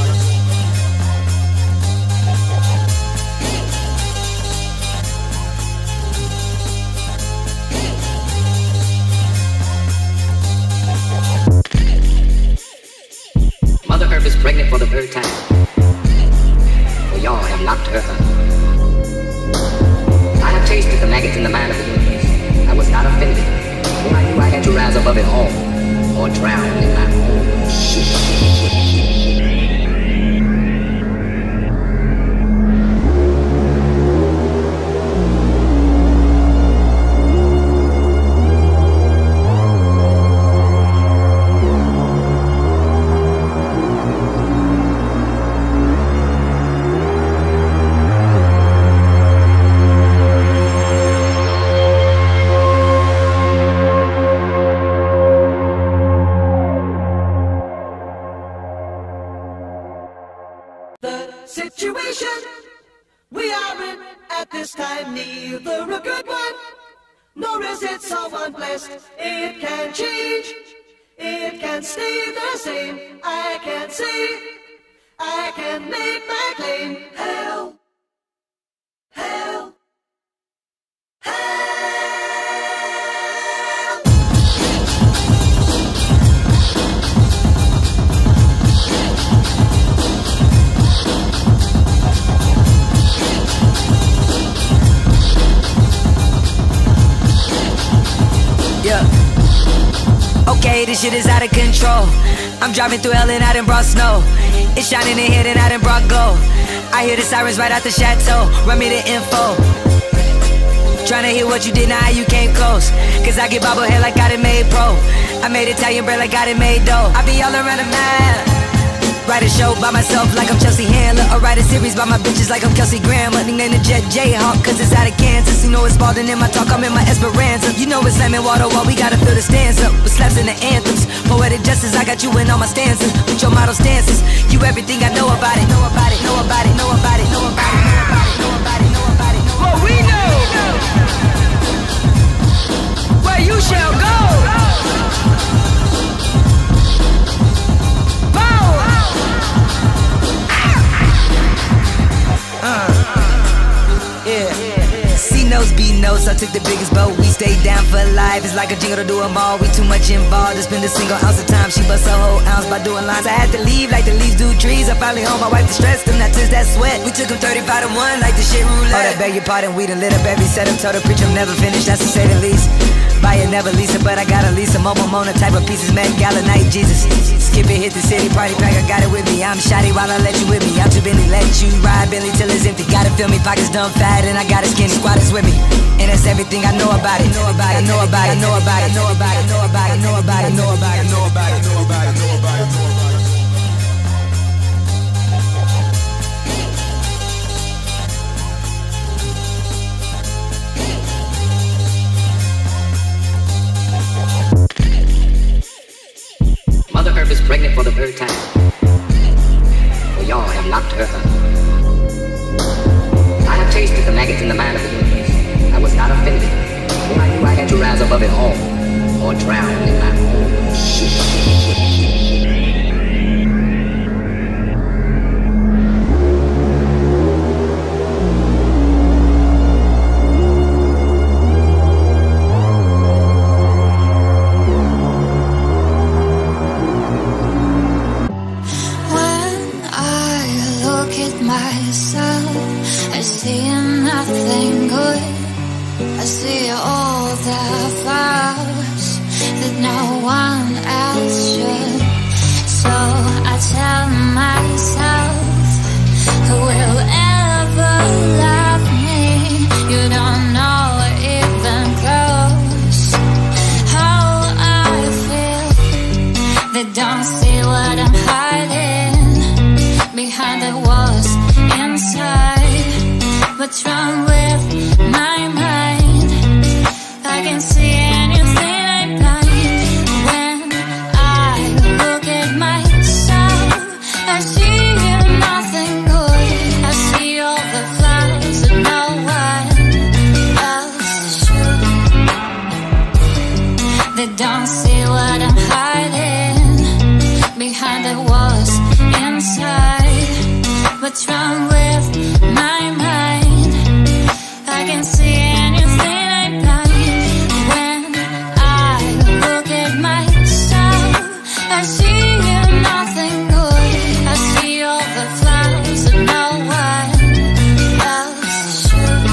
Mother Earth is pregnant for the third time. For y'all have knocked her up. I have tasted the maggots in the mind of the universe. I was not offended. For I knew I had to rise above it all, or drown in my own shit. someone blessed. It can change, it can stay the same. I can say, I can make my claim. Hell, hell, hell. Yeah. Okay, this shit is out of control. I'm driving through hell and I done brought snow. It's shining in here and I done brought gold. I hear the sirens right out the chateau. Run me the info. Tryna hear what you did, now how you came close. Cause I get bobblehead like I done made pro. I made Italian bread like I done made dough. I be all around the map. Write a show by myself like I'm Chelsea Handler. Or write a series by my bitches like I'm Kelsey Grammer. Nickname the Jet Jayhawk cause it's out of Kansas. You know it's Spalding in my talk, I'm in my Esperanza. You know it's slamming water while we gotta fill the stanza with slaps in the anthems. Poetic justice, I got you in all my stanzas. With your model stances, you everything I know about it. Know about it, know about it, know about it, know about it, know about it, know about it, know about it, know about it. What we know, where you shall go. Uh, yeah. C notes, B notes, I took the biggest boat. We stayed down for life. It's like a jingle to do them all. We too much involved to spend a single ounce of time. She bust a whole ounce by doing lines. I had to leave like the leaves do trees. I finally home, I wiped the stress, them not tears that sweat. We took them thirty-five to one like the shit roulette. Oh, that beg your pardon, we done lit up every setup. Told the preacher I'm never finished, that's to say the least. Buy it, never lease it, but I got a lease. A mobile Mona type of pieces, Met Gala night, Jesus. Skip it, hit the city, party pack, I got it with me. I'm shoddy while I let you with me. I'm too Bentley, let you ride Bentley till it's empty. Gotta feel me, pockets done fat, and I got a skinny squad is with me. And that's everything I know about it. Know about it, know about it, know about it, know about it, know about it, know about it, know about it, know about it, know about it, know about it, know about it. Mother Earth is pregnant for the third time. For y'all have knocked her up. I have tasted the maggots in the mind of the universe. I was not offended. For I knew I had to rise above it all, or drown in my own shit. Myself, I see nothing good. I see all the flaws that no one else should. So I tell myself, who will ever love me? You don't know even close how I feel. They don't see what I'm hiding behind the walls inside. What's wrong with my mind? I can see anything I'm blind. When I look at myself, I see nothing good. I see all the flaws that no one else should. They don't see what I'm hiding behind the walls inside. What's wrong with my mind? I can see anything I'm blind. When I look at myself, I see nothing good. I see all the flaws that no one else should.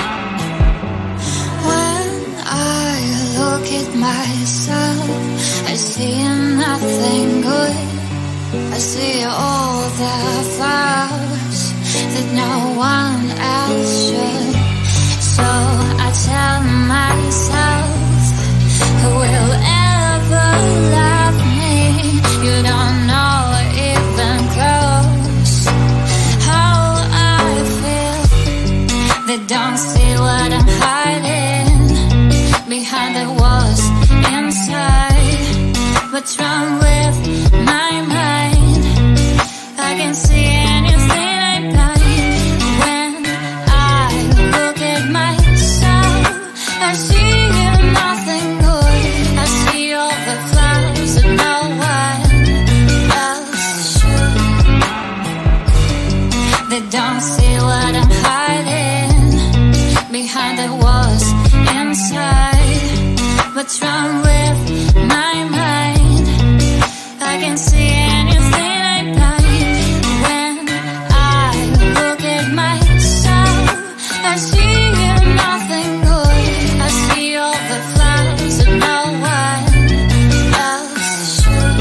When I look at myself, I see nothing good. I see all the flaws that no one else should. So I tell myself, who will ever love me? You don't know even close how I feel. They don't see what I'm hiding behind the walls inside. What's wrong with my mind? I can see anything I'm blind. When I look at myself, I see nothing good. What's wrong with my mind? I can see anything I blind. When I look at myself, I see nothing good. I see all the flaws that no one else should.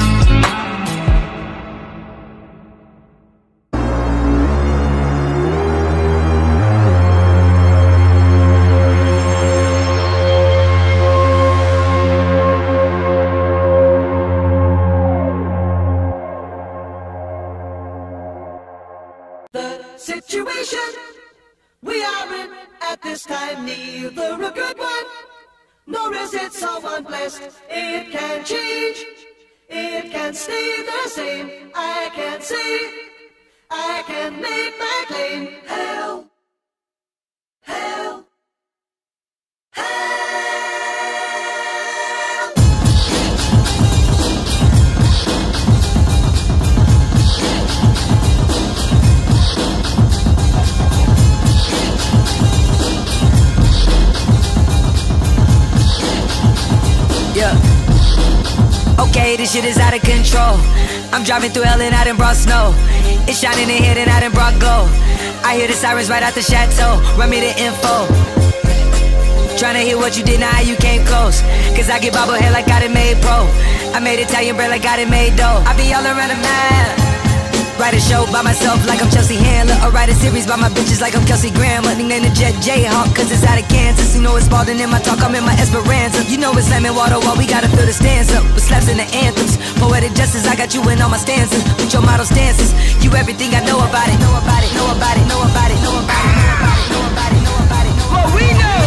Situation we are in at this time, neither a good one, nor is it so unblessed. It can change, it can stay the same. I can say, I can make my claim. Hell, hell, hell. Yeah. Okay, this shit is out of control. I'm driving through hell and I done brought snow. It's shining in here and I done brought gold. I hear the sirens right out the chateau. Run me the info. Tryna hear what you did, now how you came close. Cause I get bobblehead like I done made pro. I made Italian bread like I done made dough. I be all around the map. Write a show by myself like I'm Chelsea Handler, or write a series by my bitches like I'm Kelsey Grammer. Nickname the Jet Jayhawk cause it's out of Kansas. You know it's Spalding in my talk, I'm in my Esperanza. You know it's slamming water while we gotta fill the stanza with slaps in the anthems. Poetic justice, I got you in all my stanzas with your model stances. You everything I know about it, know about it, know about it, know about it, know about it, know about it, know about it, know about it. What we know,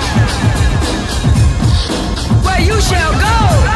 where you shall go.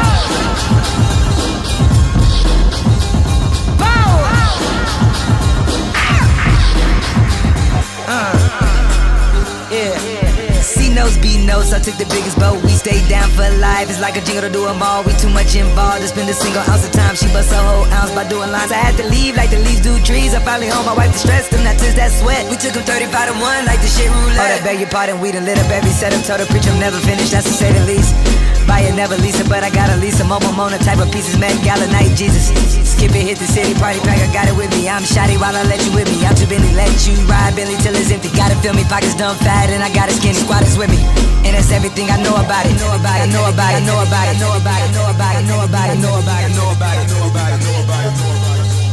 Uh, yeah. C-notes, B-notes, I took the biggest boat. We stayed down for life. It's like a jingle to do them all. We too much involved to spend a single ounce of time. She bust a whole ounce by doing lines. I had to leave like the leaves do trees. I finally home, I wiped the stress, them not tears that sweat. We took them thirty-five to one like the shit roulette. Oh, that beg your pardon, we done lit up every setup. Told the preacher I'm never finished, that's to say the least. Buy it, never lease it, but I got at least a Momo Mona type of pieces. Met Gala night, Jesus. Skip it, hit the city, party pack, I got it with me. I'm shotty while I let you with me. I'm too busy, let you ride Billy till it's empty. Gotta feel me, pockets done fat, and I got a skinny squad is with me. And that's everything I know about it. Know about it, know about it, know about it, know about it, know about it, know about it, know about it, know about it, know about it, know about it, know about it.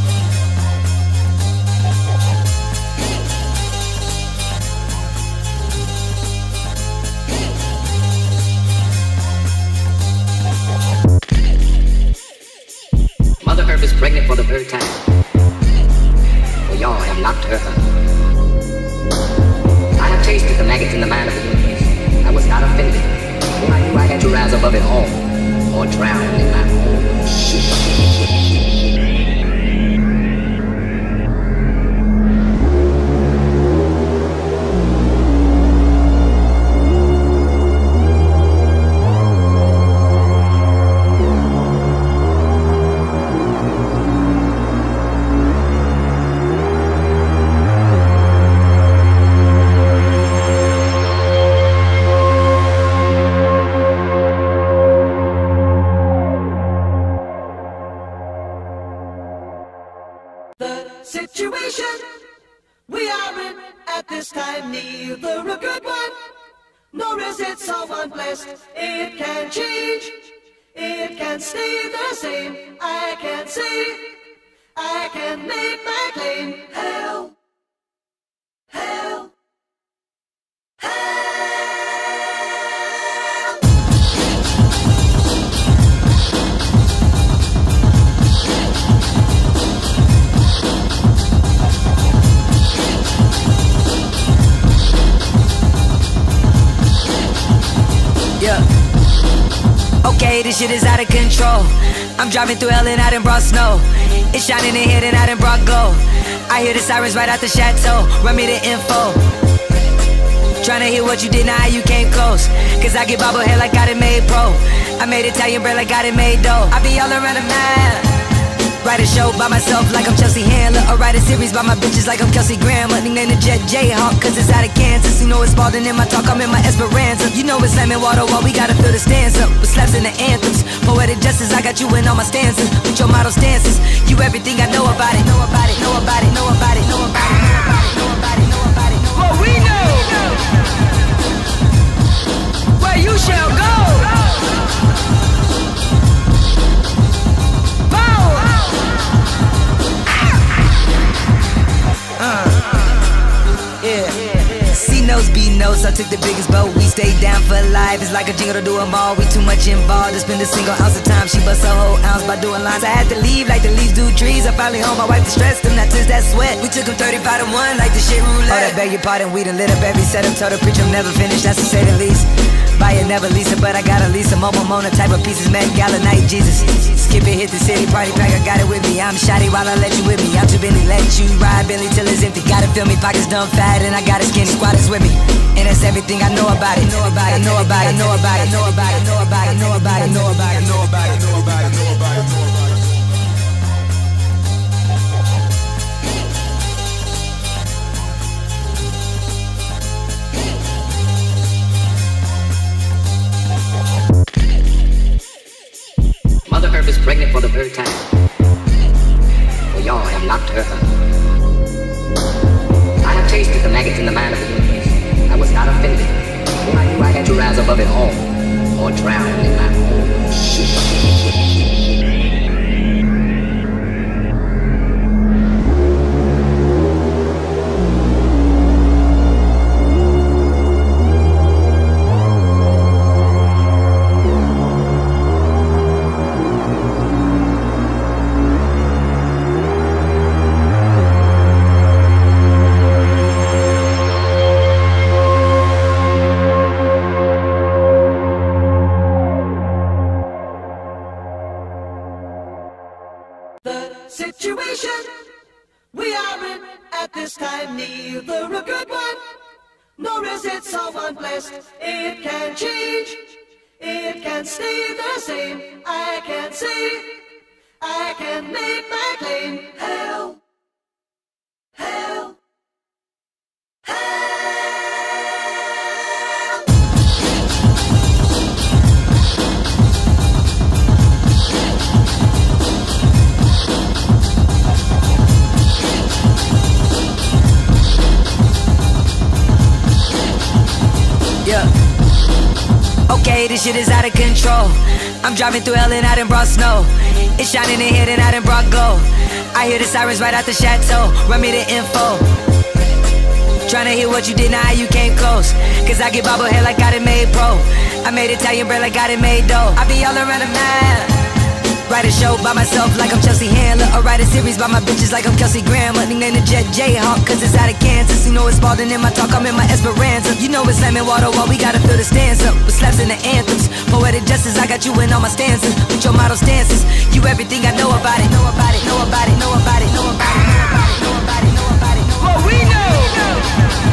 Mother Earth is pregnant for the third time. For y'all have knocked her up. I have tasted the maggots in the mind of the universe. I was not offended. For I knew I had to rise above it all, or drown in my own shit. Situation we are in at this time, neither a good one, nor is it so unblessed. It can change, it can stay the same. I can say, I can make my claim. Hell, hell, hell. Yeah. Okay, this shit is out of control. I'm driving through hell and I done brought snow. It's shining in here and I done brought gold. I hear the sirens right out the chateau. Run me the info. Tryna hear what you did, now how you came close. Cause I get bobblehead like I done made pro. I made Italian bread like I done made dough. I be all around the map. Write a show by myself like I'm Chelsea Handler, or write a series by my bitches like I'm Kelsey Grammer. Nickname the Jet Jayhawk cause it's out of Kansas. You know it's Spalding in my talk, I'm in my Esperanza. You know it's slamming water while we gotta fill the stanza with slaps in the anthems. Poetic justice, I got you in all my stanzas with your model stances. You everything I know about it, know about it, know about it, know about it, know about it, know about it, know about it, know about it. What we know, where you shall go. I took the biggest boat, we stayed down for life. It's like a jingle to do them all, we too much involved to spend a single ounce of time. She bust a whole ounce by doing lines. I had to leave like the leaves do trees. I finally home, my wife distressed them, not since that sweat. We took them thirty-five to one like the shit roulette. Oh, that beg your pardon, we done lit up every setup. Told the preacher I'm never finished, that's to say the least. Buy it, never lease it, but I got a lease. A mobile Mona type of pieces, Met Gala night, Jesus. Skip it, hit the city, party pack, I got it with me. I'm shoddy while I let you with me. I'm too Bentley, let you ride Bentley till it's empty. Gotta feel me, pockets done fat, and I got a skinny squad is with me. And that's everything I know about it. Know about it, know about it, know about it, know about it, know about it, know about it, know about it, know about it, know about it, know about it, know about it. Mother Earth is pregnant for the third time. For y'all have knocked her up. I have tasted the maggots in the mind of the universe. I was not offended. For I knew I had to rise above it all, or drown in my own shit. Situation we are in at this time, neither a good one, nor is it so unblessed. It can change, it can stay the same. I can say, I can make my claim. Hell, hell, hell. Okay, this shit is out of control. I'm driving through hell and I done brought snow. It's shining in here and I done brought glow. I hear the sirens right out the chateau. Run me the info. Tryna hear what you did, now how you came close. Cause I get bobblehead like I done made pro. I made Italian bread like I done made dough. I be all around the map. Write a show by myself like I'm Chelsea Handler, or write a series by my bitches like I'm Kelsey Grammer. Nickname the Jet Jayhawk cause it's out of Kansas. You know it's Spalding in my talk, I'm in my Esperanza. You know it's slamming water while we gotta fill the stanza with slaps in the anthems. Poetic justice, I got you in all my stanzas with your model stances. You everything I know about it, know about it, know about it, know about it, know about it, know about it, know about it, know about it, know about it. What we know.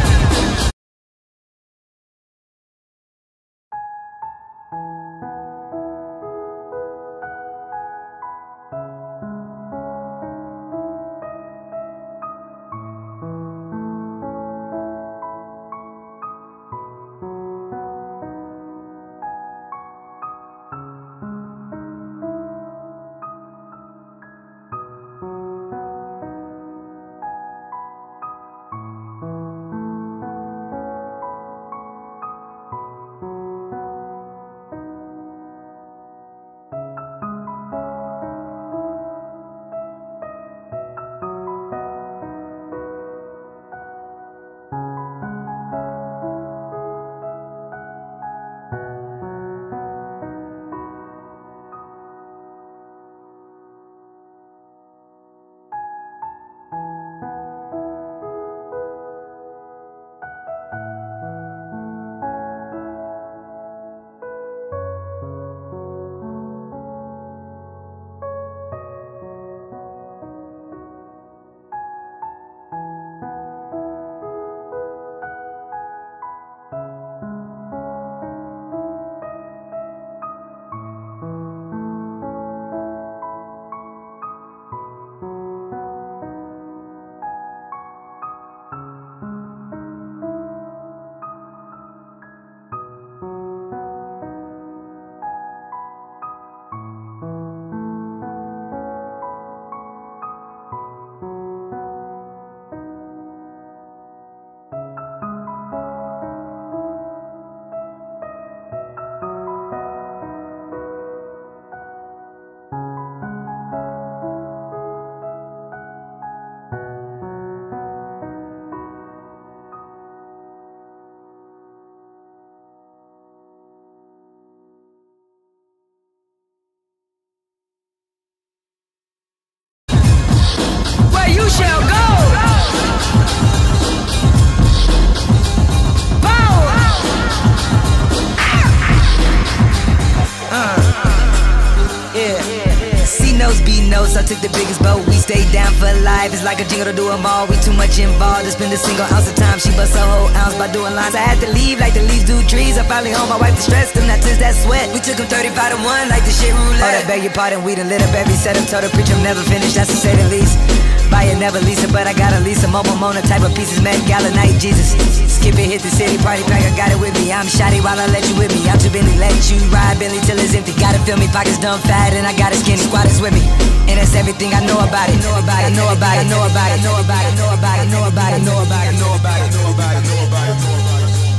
notes, I took the biggest boat. We stayed down for life, it's like a jingle to do them all. We too much involved to spend a single ounce of time. She bust a whole ounce by doing lines. I had to leave like the leaves do trees. I finally home, I wiped the stress, them not tears that sweat. We took them thirty-five to one like the shit roulette. Oh, I beg your pardon, we done lit up every setup. Told the preacher I'm never finished, that's to say the least. Buy it, never lease it, but I got at least a mobile Mona type of pieces. Met Gala night, Jesus. Skip it, hit the city, party pack, I got it with me. I'm shoddy while I let you with me. I'm too busy, let you ride Billy till it's empty. Gotta feel me, pockets done fat, and I got a skinny squad is with me. And that's everything I know about it. Know about it, know about it, know about it, know about it, know about it, know about it, know about it, know about it, know about it, know about it, know about it.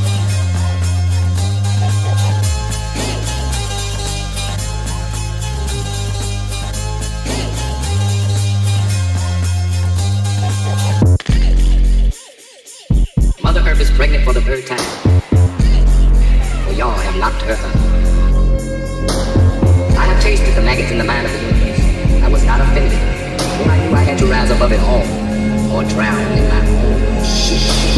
Mother Earth is pregnant for the third time. For y'all have locked her up. I have tasted the maggots in the mind of the universe. I was not offended. For I knew I had to rise above it all, or drown in my own shit.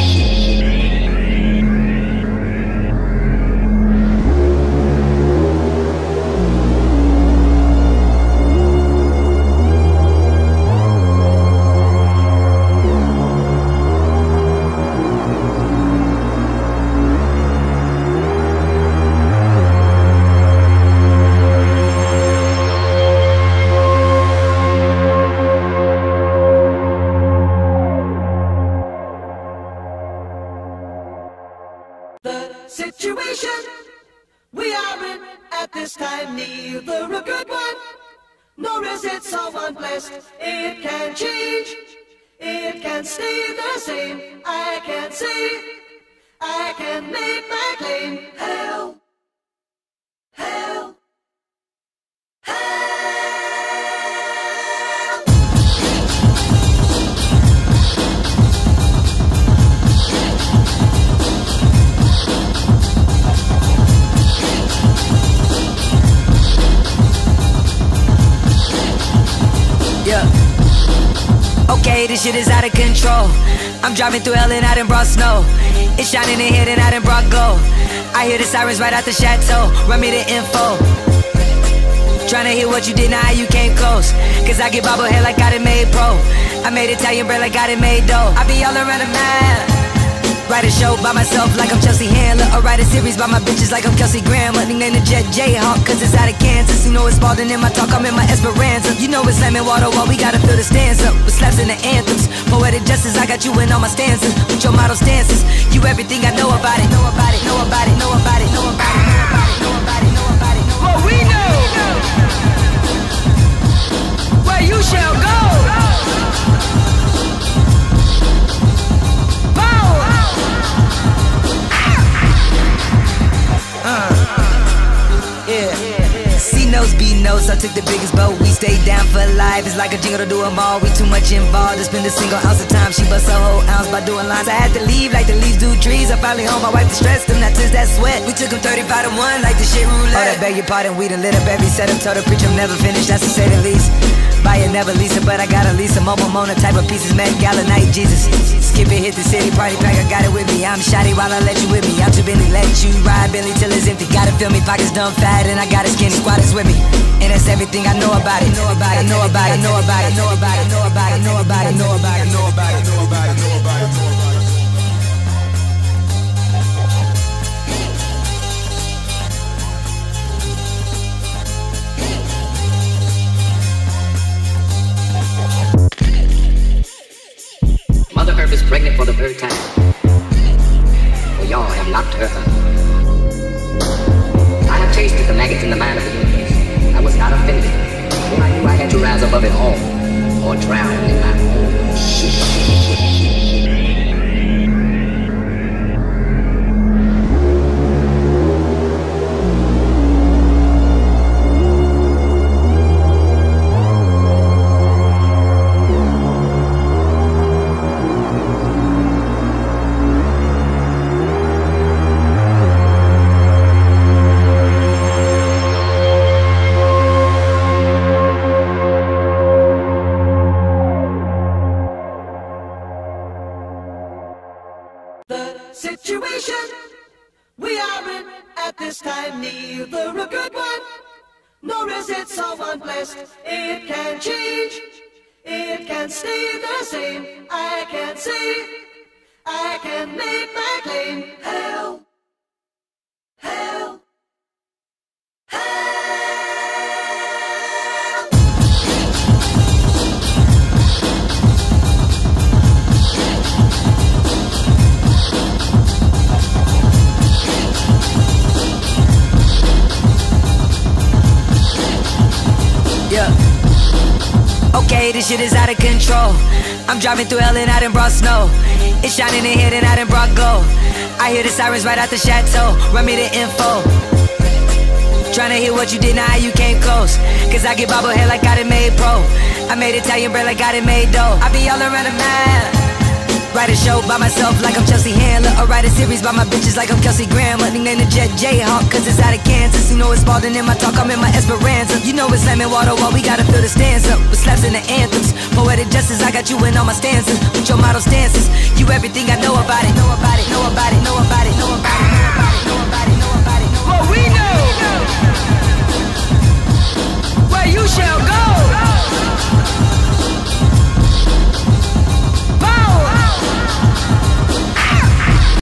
Situation we are in at this time, neither a good one, nor is it someone blessed. It can change, it can stay the same. I can say, I can make my claim. Hell, hell, hell. Okay, this shit is out of control. I'm driving through hell and I done brought snow. It's shining in here and I done brought gold. I hear the sirens right out the chateau. Run me the info. Tryna hear what you did, now how you came close. Cause I get bobblehead like I done made pro. I made Italian bread like I done made dough. I be all around the map. Write a show by myself like I'm Chelsea Handler. Or write a series by my bitches like I'm Kelsey Grammer. Nickname the Jet Jayhawk cause it's out of Kansas. You know it's balding in my talk, I'm in my Esperanza. You know it's slamming water while we gotta fill the stands up with slaps in the anthems. Poetic justice, I got you in all my stanzas. With your model stances, you everything I know about it. Know about it, know about it, know about it, know about it, know about it, know about it, know about it, know about it. What we know, where you shall go. C-notes, I took the biggest boat. We stayed down for life, it's like a jingle to do them all. We too much involved to spend a single ounce of time. She bust a whole ounce by doing lines. I had to leave like the leaves do trees. I finally home, I wiped the stress, them not tears that sweat. We took them thirty-five to one like the shit roulette. Oh, I beg your pardon, we done lit up every setup. Told the preacher I'm never finished, that's to say the least. Buy it, never lease it, but I got at least a mobile Mona type of pieces. Met Gala night, Jesus. Skip it, hit the city, party pack, I got it with me. I'm shoddy while I let you with me. I'm too busy, let you ride Billy till it's empty. Gotta feel me, pockets done fat, and I got a skinny squad is with me. And that's everything I know about it. Know about it, know about it, know about it, know about it, know about it, know about it, know about it, know about it, know about it, know about it, know about it. Mother Earth is pregnant for the third time. For y'all have locked her up. I have tasted the maggots in the mind of the universe. I was not offended. For I knew I had to rise above it all, or drown in my own shit. is it so unblessed? It can change, it can stay the same. I can say, I can make my claim. Hell, hell, hell. Yeah. Okay, this shit is out of control. I'm driving through hell and I done brought snow. It's shining in here and I done brought gold. I hear the sirens right out the chateau. Run me the info. Tryna hear what you did, now how you came close. Cause I get bobblehead like I done made pro. I made Italian bread like I done made dough. I be all around the map. Write a show by myself like I'm Chelsea Handler. Or write a series by my bitches like I'm Kelsey Grammer. Nickname the Jet Jayhawk cause it's out of Kansas. You know it's balding in my talk, I'm in my Esperanza. You know it's slamming water while we gotta fill the stanza with slaps in the anthems. Poetic justice, I got you in all my stanzas. With your model stances, you everything I know about it. Know about it, know about it, know about it, know about it, know about it, know about it.